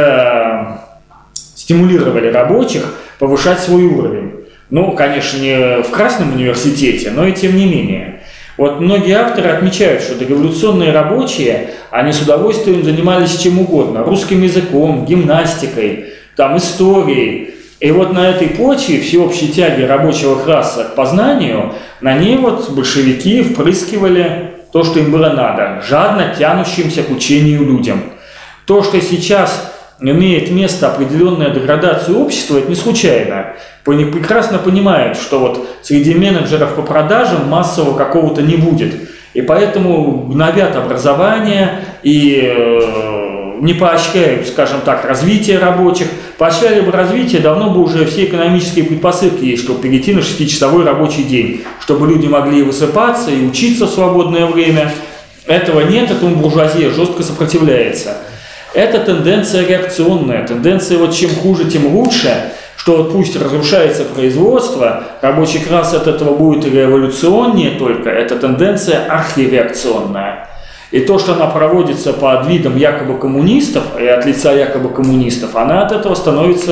стимулировали рабочих повышать свой уровень. Ну, конечно, не в Красном университете, но и тем не менее. Вот многие авторы отмечают, что дореволюционные рабочие, они с удовольствием занимались чем угодно, русским языком, гимнастикой, там, историей. И вот на этой почве всеобщей тяги рабочего класса к познанию, на ней вот большевики впрыскивали то, что им было надо, жадно тянущимся к учению людям. То, что сейчас имеет место определенная деградация общества, это не случайно. Они прекрасно понимают, что вот среди менеджеров по продажам массового какого-то не будет. И поэтому гнобят образование и не поощряют, скажем так, развитие рабочих. Поощряли бы развитие, давно бы уже все экономические предпосылки есть, чтобы перейти на 6-часовой рабочий день, чтобы люди могли высыпаться и учиться в свободное время. Этого нет, этому буржуазия жестко сопротивляется. Это тенденция реакционная, тенденция вот чем хуже, тем лучше, что вот пусть разрушается производство, рабочий класс от этого будет революционнее только, это тенденция архиреакционная. И то, что она проводится под видом якобы коммунистов и от лица якобы коммунистов, она от этого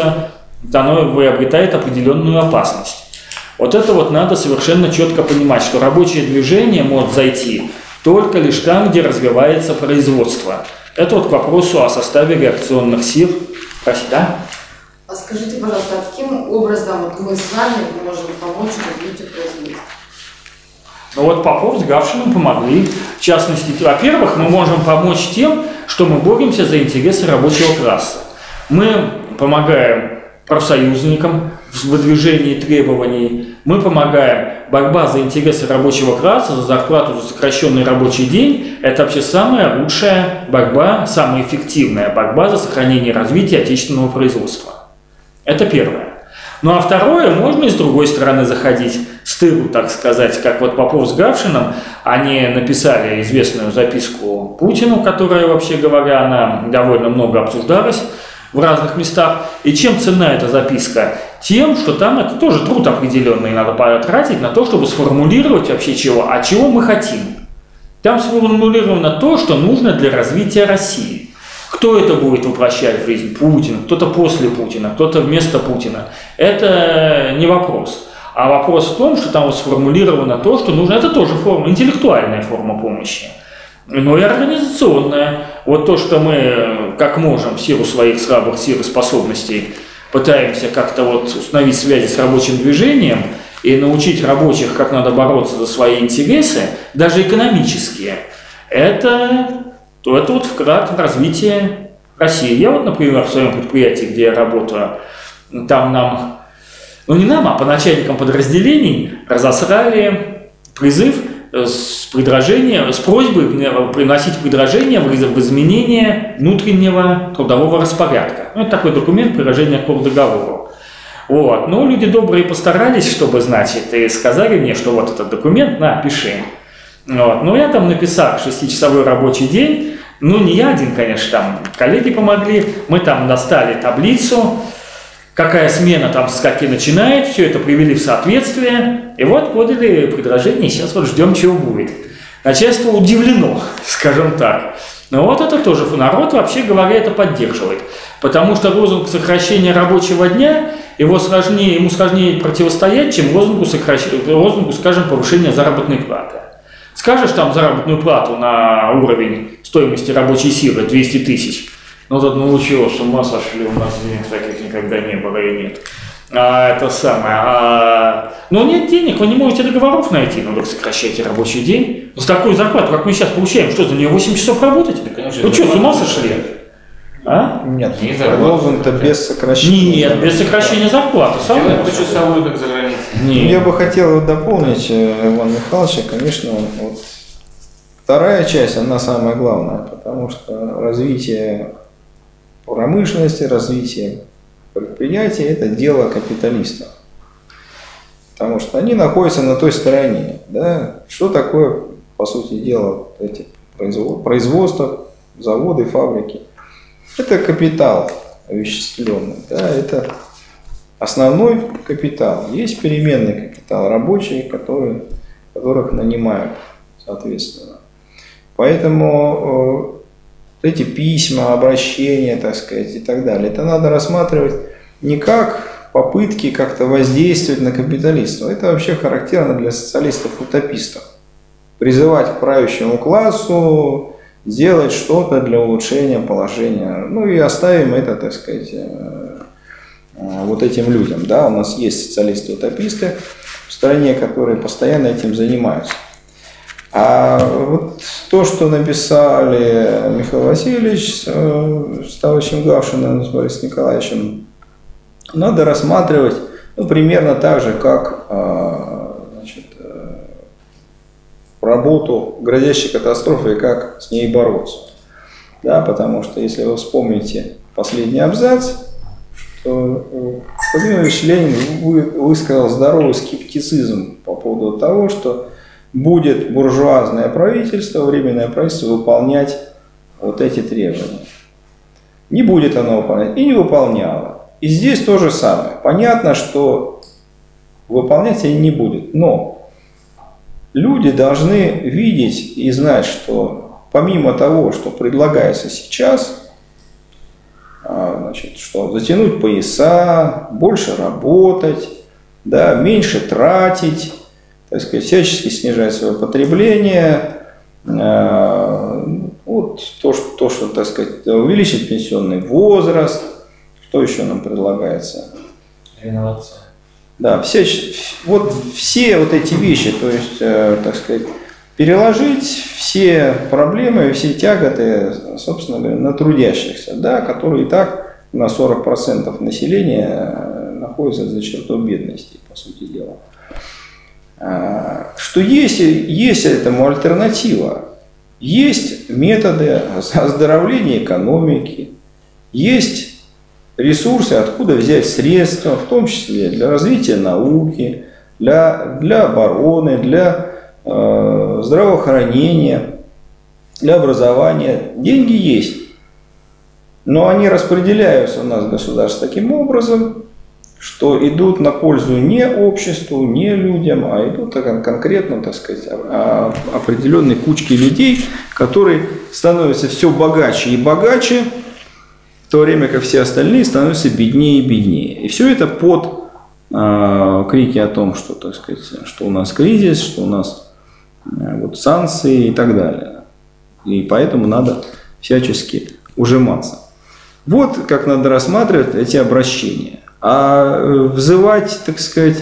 приобретает определенную опасность. Вот это вот надо совершенно четко понимать, что рабочее движение может зайти только лишь там, где развивается производство. Это вот к вопросу о составе реакционных сил. Да? А скажите, пожалуйста, а каким образом вот мы с вами можем помочь развитию производства? Ну вот Попов с Гавшиным помогли. В частности, во-первых, мы можем помочь тем, что мы боремся за интересы рабочего класса. Мы помогаем профсоюзникам в выдвижении требований, мы помогаем. Борьба за интересы рабочего класса, за зарплату, за сокращенный рабочий день – это вообще самая лучшая борьба, самая эффективная борьба за сохранение и развитие отечественного производства. Это первое. Ну а второе, можно и с другой стороны заходить, с тылу, так сказать, как вот Попов с Гавшиным, они написали известную записку Путину, которая, вообще говоря, она довольно много обсуждалась в разных местах. И чем ценна эта записка? Тем, что там это тоже труд определенный надо потратить на то, чтобы сформулировать вообще чего, а чего мы хотим. Там сформулировано то, что нужно для развития России. Кто это будет воплощать в жизнь? Путин, кто-то после Путина, кто-то вместо Путина. Это не вопрос. А вопрос в том, что там вот сформулировано то, что нужно. Это тоже форма, интеллектуальная форма помощи, но и организационная. Вот то, что мы, как можем, в силу своих слабых сил и способностей, пытаемся как-то вот установить связи с рабочим движением и научить рабочих, как надо бороться за свои интересы, даже экономические, это вот вклад в развитие России. Я вот, например, в своем предприятии, где я работаю, там нам, ну не нам, а по начальникам подразделений разослали призыв с просьбой приносить предложения в изменение внутреннего трудового распорядка. Ну, это такой документ приложения к договору. Вот. Но люди добрые постарались, чтобы, значит, и сказали мне, что вот этот документ, на, пиши. Вот. Ну, я там написал 6-часовой рабочий день. Ну, не я один, конечно, там коллеги помогли. Мы там достали таблицу, какая смена там с какой начинает, все это привели в соответствие. И вот подали предложение, сейчас вот ждем, чего будет. Начальство удивлено, скажем так. Но вот это тоже народ, вообще говоря, это поддерживает. Потому что лозунг сокращения рабочего дня, ему сложнее противостоять, чем лозунгу, скажем, повышения заработной платы. Скажешь там заработную плату на уровень стоимости рабочей силы 200 тысяч, ну тут, ну чего, с ума сошли, у нас денег таких никогда не было и нет. Но нет денег, вы не можете договоров найти, ну так сокращайте рабочий день. С такой зарплатой, как мы сейчас получаем, что за нее 8 часов работать? Да, конечно, вы что, с ума сошли? А? Нет, лозунг-то без сокращения. Нет, без сокращения зарплаты. Почасовую, как за границей. Я бы хотел дополнить Ивана Михайловича, конечно, вот вторая часть, она самая главная, потому что развитие промышленности, развитие предприятий – это дело капиталистов. Потому что они находятся на той стороне. Да? Что такое, по сути дела, эти производства, заводы, фабрики? Это капитал овеществленный. Да? Это основной капитал. Есть переменный капитал, рабочие, которых нанимают, соответственно. Поэтому эти письма, обращения, так сказать, и так далее, это надо рассматривать не как попытки как-то воздействовать на капиталистов. Это вообще характерно для социалистов-утопистов. Призывать к правящему классу, сделать что-то для улучшения положения. Ну и оставим это, так сказать, вот этим людям. Да, у нас есть социалисты-утописты в стране, которые постоянно этим занимаются. А вот то, что написали Михаил Васильевич с товарищем Гавшиным, с Борисом Николаевичем, надо рассматривать примерно так же, как работу грозящей катастрофы и как с ней бороться. Да, потому что если вы вспомните последний абзац, что Владимир Ильич Ленин высказал здоровый скептицизм по поводу того, что будет буржуазное правительство, временное правительство выполнять вот эти требования. Не будет оно выполнять и не выполняло. И здесь то же самое. Понятно, что выполнять они не будут, но люди должны видеть и знать, что помимо того, что предлагается сейчас, значит, что затянуть пояса, больше работать, да, меньше тратить, так сказать, всячески снижать свое потребление, вот то, что, так сказать, увеличить пенсионный возраст, что еще нам предлагается? Реновация. Да, все вот эти вещи, то есть, так сказать, переложить все проблемы, все тяготы, собственно говоря, на трудящихся, да, которые и так на 40% населения находятся за чертой бедности, по сути дела. Что есть этому альтернатива. Есть методы оздоровления экономики, есть ресурсы, откуда взять средства, в том числе для развития науки, для обороны, для здравоохранения, для образования. Деньги есть, но они распределяются у нас в государстве таким образом, что идут на пользу не обществу, не людям, а идут конкретно, так сказать, определенной кучке людей, которые становятся все богаче и богаче, в то время как все остальные становятся беднее и беднее. И все это под крики о том, что, так сказать, что у нас кризис, что у нас вот санкции и так далее. И поэтому надо всячески ужиматься. Вот как надо рассматривать эти обращения. А взывать, так сказать,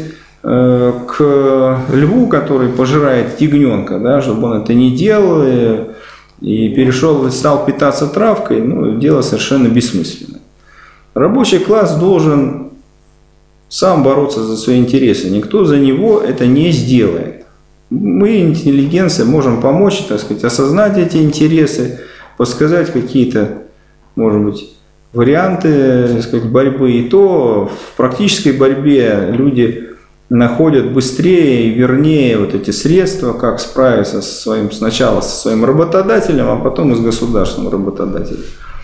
к льву, который пожирает ягненка, да, чтобы он это не делал и перешел, стал питаться травкой, ну, дело совершенно бессмысленное. Рабочий класс должен сам бороться за свои интересы, никто за него это не сделает. Мы, интеллигенция, можем помочь, так сказать, осознать эти интересы, подсказать какие-то, может быть, варианты, так сказать, борьбы, и то в практической борьбе люди находят быстрее и вернее вот эти средства, как справиться сначала со своим работодателем, а потом и с государственным работодателем.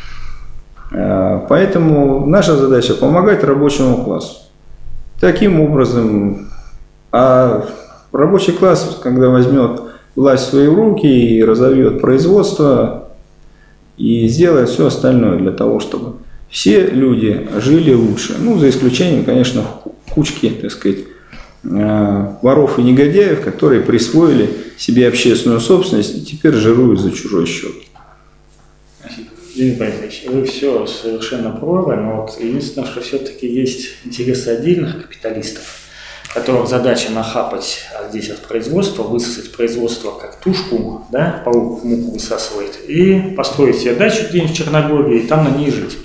Поэтому наша задача – помогать рабочему классу. Таким образом, а рабочий класс, когда возьмет власть в свои руки и разовьет производство, и сделает все остальное для того, чтобы все люди жили лучше. Ну, за исключением, конечно, кучки, так сказать, воров и негодяев, которые присвоили себе общественную собственность и теперь жируют за чужой счет. Евгений Борисович, вы все совершенно правы, но вот единственное, что все-таки есть интересы отдельных капиталистов, которых задача нахапать здесь от производства, высосать производство как тушку, да, паук муку высасывает, и построить себе дачу где-нибудь в Черногории и там на ней жить.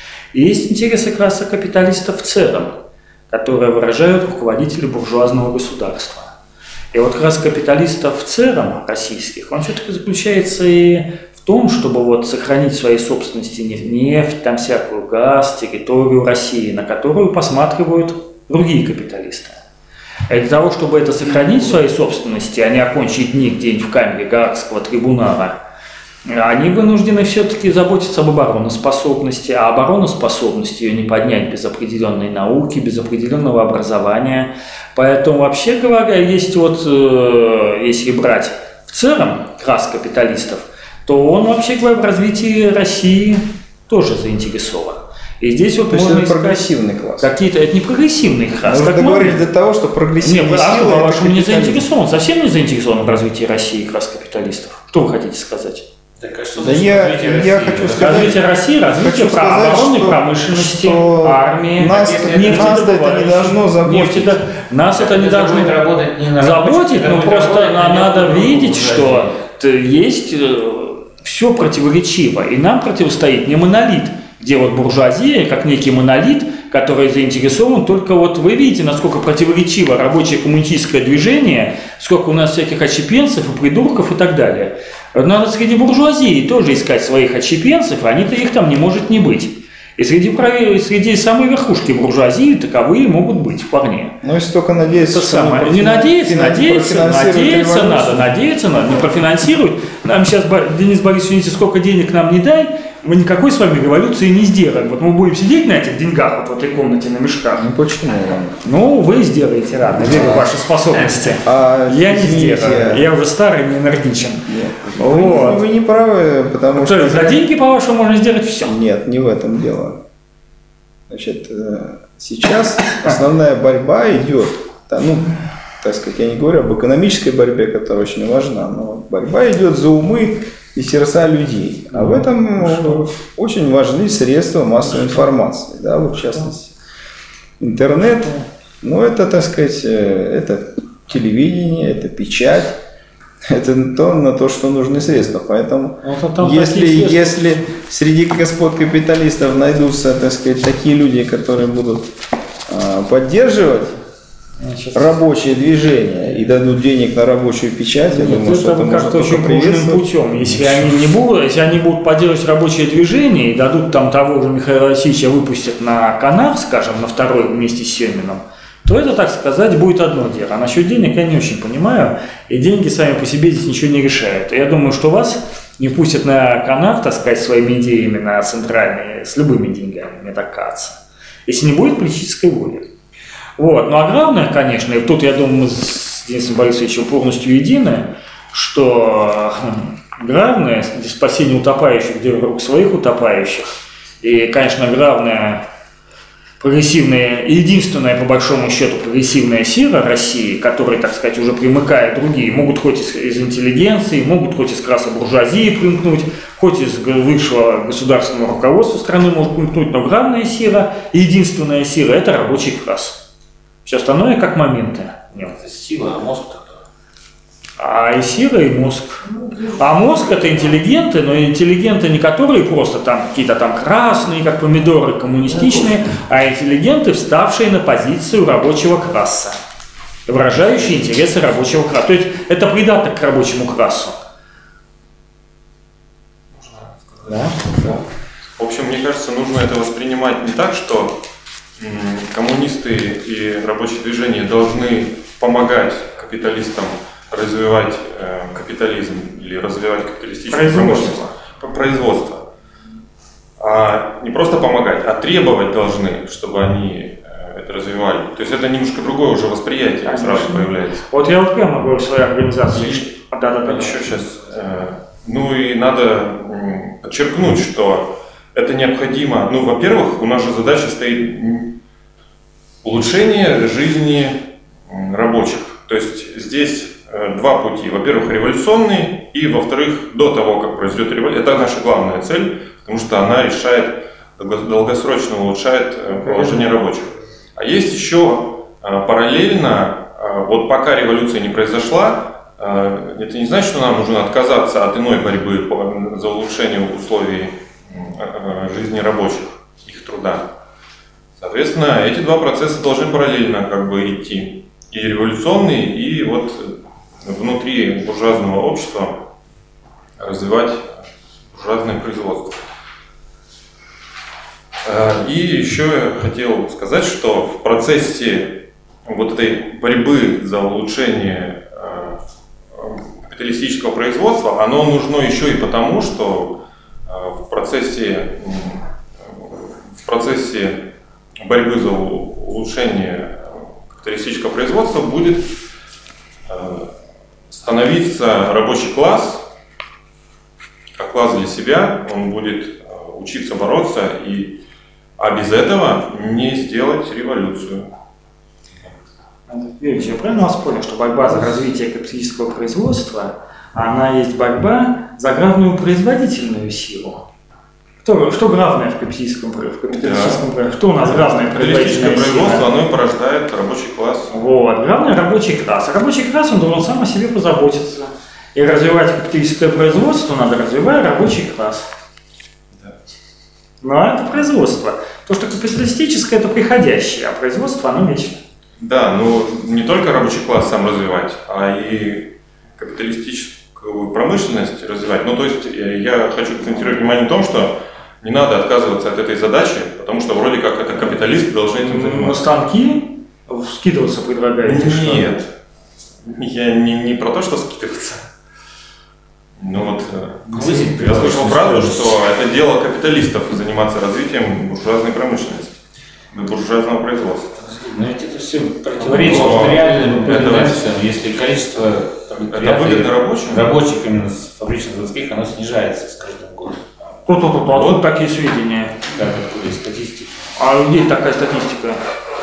И есть интересы класса капиталистов в целом, которые выражают руководители буржуазного государства. И вот как раз капиталистов в целом российских, он все-таки заключается и в том, чтобы вот сохранить в своей собственности нефть, там всякую газ, территорию России, на которую посматривают другие капиталисты. И для того, чтобы это сохранить в своей собственности, а не окончить дни где-нибудь в камере Гаагского трибунала, они вынуждены все-таки заботиться об обороноспособности, а обороноспособность ее не поднять без определенной науки, без определенного образования. Поэтому, вообще говоря, есть вот, если брать в целом класс капиталистов, то он, вообще говоря, в развитии России тоже заинтересован. И здесь вот можно искать прогрессивный класс. Какие-то, это не прогрессивный класс. Вы договорились до того, что прогрессивные силы... Нет, по-вашему, не заинтересован, совсем не заинтересован в развитии России класс капиталистов. Что вы хотите сказать? Так, а что Да я хочу сказать... Развитие России, развитие оборонной промышленности, армии, нас это не должно заботить. Нас это не должно заботить, но просто надо видеть, что есть все противоречиво, и нам противостоит не монолит, где вот буржуазия, как некий монолит, который заинтересован только вот вы видите, насколько противоречиво рабочее коммунистическое движение, сколько у нас всяких отщепенцев и придурков и так далее. Надо среди буржуазии тоже искать своих отщепенцев, они-то их там не может не быть. И среди самой верхушки буржуазии таковые могут быть вполне. Ну, если только надеяться, что не надеяться надо, не профинансируют. Нам сейчас Денис Борисович, видите, сколько денег нам не дай, мы никакой с вами революции не сделаем. Вот мы будем сидеть на этих деньгах, вот в этой комнате на мешках. Ну почему? Ну, вы сделаете, рано, верю в ваши способности. Я не сделаю, я уже старый, не энергичен. Вот. Вы не правы, потому что... За деньги, по-вашему, можно сделать все. Нет, не в этом дело. Значит, сейчас основная борьба идет, ну, так сказать, я не говорю об экономической борьбе, которая очень важна, но борьба идет за умы и сердца людей. А в этом очень важны средства массовой информации, да, вот в частности. Интернет, ну, это, так сказать, это телевидение, это печать, это на то, что нужны средства. Поэтому, если среди господ капиталистов найдутся, так сказать, такие люди, которые будут поддерживать рабочее движение и дадут денег на рабочую печать, я думаю, что это как-то очень кружным путем. Если они будут поддерживать рабочее движение и дадут там того же Михаила Васильевича выпустят на канал, скажем, на второй вместе с Семеном, то это, так сказать, будет одно дело. А насчет денег я не очень понимаю, и деньги сами по себе здесь ничего не решают. И я думаю, что вас не пустят на канал, так сказать, своими идеями на центральные, с любыми деньгами, мне так кажется, если не будет политической воли. Вот. Ну а главное, конечно, и тут, я думаю, мы с Денисом Борисовичем полностью едины, что главное для спасения утопающих, дело рук своих утопающих, и, конечно, главное, прогрессивная, единственная, по большому счету, прогрессивная сила России, которая, так сказать, уже примыкает другие, могут хоть из интеллигенции, могут хоть из класса буржуазии примкнуть, хоть из высшего государственного руководства страны может примкнуть, но главная сила, единственная сила – это рабочий класс. Все остальное как моменты. Нет. Сила, а мозг-то? А и сила, и мозг. А мозг – это интеллигенты, но интеллигенты не которые просто там какие-то там красные, как помидоры, коммунистичные, а интеллигенты, вставшие на позицию рабочего класса, выражающие интересы рабочего класса. То есть это придаток к рабочему классу. Да? В общем, мне кажется, нужно это воспринимать не так, что коммунисты и рабочее движение должны помогать капиталистам развивать капитализм или развивать капиталистическое производство. А не просто помогать, а требовать должны, чтобы они это развивали. То есть это немножко другое уже восприятие сразу появляется. Вот я вот прямо говорю в своей организации. Еще сейчас. Ну и надо подчеркнуть, что это необходимо. Ну, во-первых, у нас же задача стоит улучшение жизни рабочих. То есть здесь два пути. Во-первых, революционный, и во-вторых, до того, как произойдет революция. Это наша главная цель, потому что она решает, долгосрочно улучшает положение рабочих. А есть еще параллельно, вот пока революция не произошла, это не значит, что нам нужно отказаться от иной борьбы за улучшение условий жизни рабочих, их труда. Соответственно, эти два процесса должны параллельно как бы идти. И революционный, и вот внутри буржуазного общества развивать буржуазное производство. И еще я хотел сказать, что в процессе вот этой борьбы за улучшение капиталистического производства, оно нужно еще и потому, что в процессе борьбы за улучшение капиталистического производства будет становиться рабочий класс, как класс для себя, он будет учиться бороться, а без этого не сделать революцию. Юрий, я правильно вас понял, что борьба за развитие капиталистического производства, она есть борьба за главную производительную силу? Что главное в капиталистическом производстве? Что у нас главное производительное производство, оно и порождает рабочий класс. Вот, главное рабочий класс. А рабочий класс, он должен сам о себе позаботиться. И развивать капиталистическое производство надо, развивая рабочий класс. Да. Ну а это производство. То, что капиталистическое, это приходящее, а производство, оно вечное. Да, но не только рабочий класс сам развивать, а и капиталистическую промышленность развивать. Ну, то есть я хочу акцентировать внимание на том, что не надо отказываться от этой задачи, потому что вроде как это капиталисты должны этим заниматься. На станки скидываться предлагаете? Нет, я не про то, что скидываться. Ну вот, Повысить я слышал прибавочную фразу, стоимость. что это дело капиталистов заниматься развитием буржуазной промышленности, буржуазного производства. Но ведь это все противоречит Но реальным это- тенденциям, если количество Это выгодно рабочим? рабочих именно с фабрично-заводских, оно снижается с каждым годом. Тут такие сведения. Как откуда из статистики. А где такая статистика?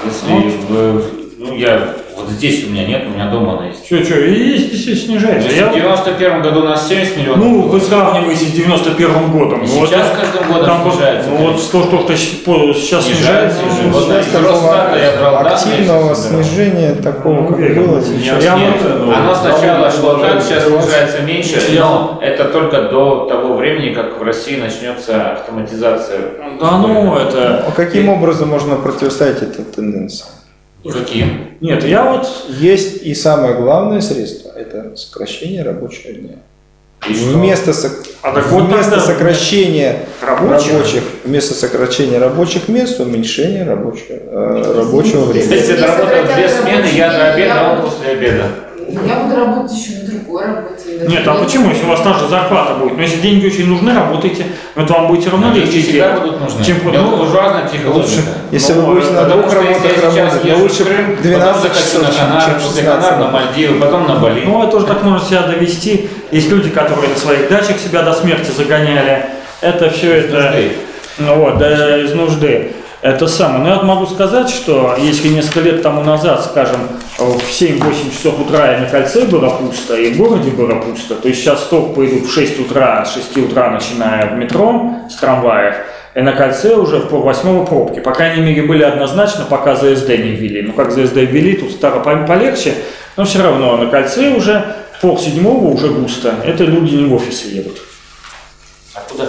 Если вот здесь у меня нет, у меня дома она есть. Что, есть, действительно снижается. Если в 91 году у нас 70 миллионов. Ну, было, вы сравниваете с 91 годом. И сейчас каждым годом там снижается вот количество. то, что сейчас снижается. Вот Сейчас из такого Росстата я брал данные, активного если собирал. снижения такого, как уверен. было сейчас. Нет, оно сначала шло так, сейчас снижается меньше, но это только до того времени, как в России начнется автоматизация. Да ну, это... А каким образом можно противостоять этой тенденции? Каким? Нет, я вот... Есть и самое главное средство – это сокращение рабочего дня. И что? Вместо тогда сокращения рабочих? вместо сокращения рабочих мест уменьшение рабочего времени. Если это работа в 2 смены, я до обеда, а он после обеда. Я буду работать еще на другой работе. Нет, а почему, если у вас та же зарплата будет? Но если деньги очень нужны, работайте, но это вам будет все равно Деньги легче всегда делать. будут нужны. Чем Ну, ужасная психология. Если Ну, вы будете на Потому двух что если работах я сейчас работать, то езжу лучше в Крым, потом 12 захочу часов, на Канары, чем после 16. Канар на Мальдивы, потом на Бали. Ну, это тоже так можно себя довести. Есть люди, которые на своих дачах себя до смерти загоняли. Это все это... нужды. Ну вот, да, из нужды. Это самое. Но я могу сказать, что если несколько лет тому назад, скажем, в 7-8 часов утра и на кольце было пусто, и в городе было пусто, то есть сейчас только пойдут в 6 утра, с 6 утра начиная в метро, с трамваев, и на кольце уже в полвосьмого пробки. По крайней мере, были однозначно, пока ЗСД не ввели. Ну, как ЗСД ввели, тут стало полегче, но все равно на кольце уже в 6:30 уже густо. Это люди не в офисы едут. А куда?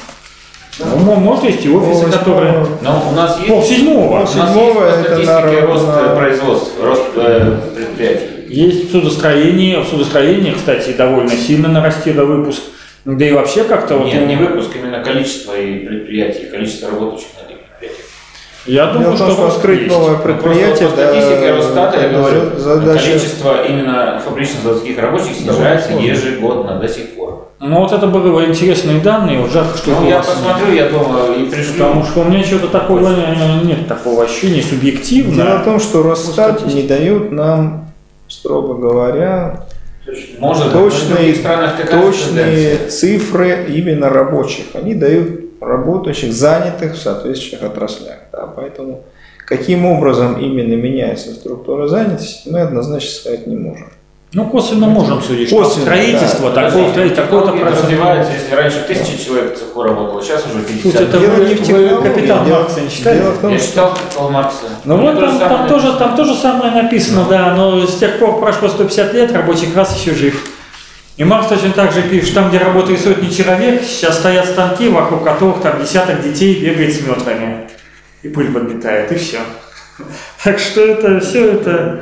Ну, может, есть и офисы, которые... Но у нас есть... 6:30. У нас есть Седьмого по это статистике рост на- производства, рост предприятий. Есть в судостроении, кстати, довольно сильно нарастило выпуск. Да и вообще как-то вот... Нет, не выпуск, именно количество и предприятий, количество работающих на этих предприятиях. Я Дело думаю, в том, что рост открыть есть. новое предприятие, Просто по статистике Росстата, я это говорю, задача. количество именно фабрично-заводских рабочих снижается ежегодно до сих пор. Ну вот это были интересные данные, вот жарко, что Ну, у я вас посмотрю, я думаю, и пришлю. Потому что у меня что-то такого нет, такого ощущения субъективно. Дело в том, что Росстат статистика. не дает нам, строго говоря, Может, в других точные странах такая же тенденция. цифры именно рабочих. Они дают работающих, занятых в соответствующих отраслях. Да, поэтому каким образом именно меняется структура занятости, мы однозначно сказать не можем. Ну, косвенно можем судить, что Косвенно, строительство, да. такое-то Технологии процент. развиваются, если раньше 1000 человек в цеху работало, сейчас уже 50. Слушайте, это Дело вы, не в вы технологии, «Капитан дело- Маркса» не читали? дело в том, Я что читал Карла Маркса. Ну У меня вот то же самое написано. там тоже самое написано, да, но с тех пор прошло 150 лет, рабочий класс еще жив. И Маркс точно так же пишет, там, где работает сотни человек, сейчас стоят станки, вокруг которых там десяток детей бегает с метлами. И пыль подметает, и все. Так что это все это...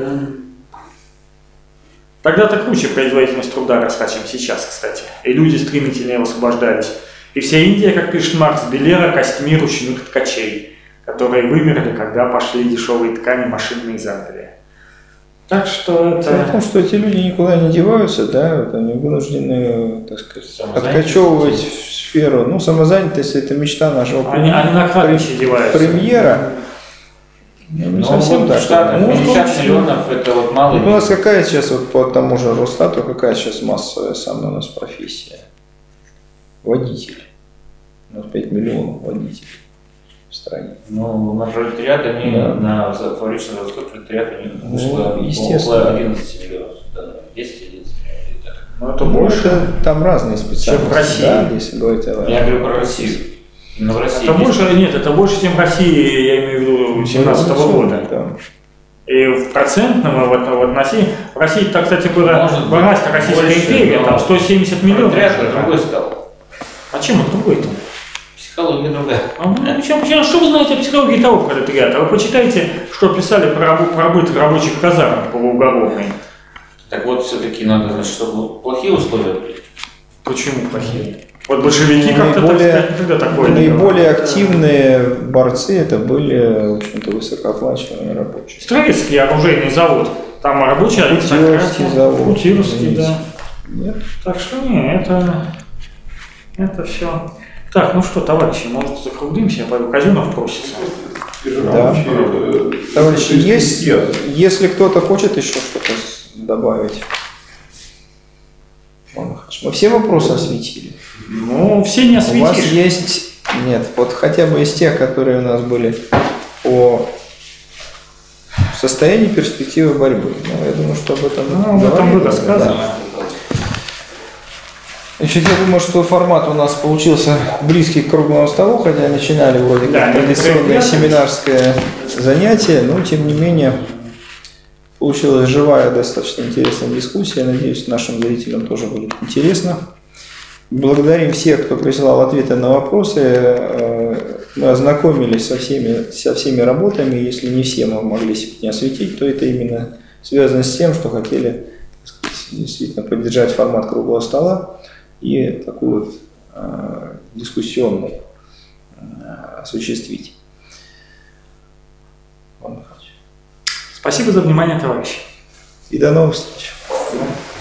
Тогда-то круче производительность труда росла, чем сейчас, кстати. И люди стремительнее освобождались. И вся Индия, как пишет Маркс, белела костьми ручных ткачей, которые вымерли, когда пошли дешевые ткани машинные задали. Так что дело в том, это... что эти люди никуда не деваются, да, вот они вынуждены, так сказать, Самозанятость. откачевывать в сферу. Ну, самозанятость – это мечта нашего Они на кладбище деваются. премьера. Ну, не Ну, совсем вот так. в Штатах Ну, 50 миллионов, это вот малый. у нас какая сейчас, вот по тому же Росстату, какая сейчас массовая самая у нас профессия? Водитель. У нас 5 миллионов водителей в стране. Ну, на пролетариат они, Да. на фабрично-заводской пролетариат у них Ну, вышло естественно. около 11 миллионов. Да, 10-11 миллионов. так. Ну, это Ну, больше. это там разные специальности. в России. Да, если говорить о... Я говорю про Россию. Но в России Это больше, нет, это больше, чем в России, я имею в виду, 2017 года. Там. И в процентном, в отношении, в России, так, кстати, была Может быть, богатая Российская больше, империя, но там 170 миллионов. пролетариат уже, да. другой стал. А чем он другой-то? Психология другая. Что вы знаете о психологии того пролетариата? Вы почитайте, что писали про быт рабочих казарм полууголовной. Так вот, все-таки надо, значит, чтобы плохие условия были. Почему плохие? Вот большевики как-то, так Наиболее- сказать, никогда такое не Наиболее говорили. активные борцы это были, в общем-то, высокооплачиваемые рабочие. Строительский оружейный завод, там рабочие Путиловский завод. Путиловский, да. Нет? Так что не, это все. Так, ну что, товарищи, может закруглимся, я пойду, Казенов просится. Да. Товарищи, если кто-то хочет еще что-то добавить. Мы все вопросы осветили. Ну, все не осветишь. У вас есть... Нет, вот хотя бы из тех, которые у нас были по состоянию перспективы борьбы. Ну, я думаю, что об этом было сказано. Значит, я думаю, что формат у нас получился близкий к круглому столу, хотя начинали вроде как традиционное семинарское занятие, но тем не менее получилась живая, достаточно интересная дискуссия. Надеюсь, нашим зрителям тоже будет интересно. Благодарим всех, кто присылал ответы на вопросы. Мы ознакомились со всеми работами. Если не все мы могли сегодня осветить, то это именно связано с тем, что хотели, так сказать, действительно поддержать формат круглого стола и такую вот дискуссионную осуществить. Спасибо за внимание, товарищи. И до новых встреч.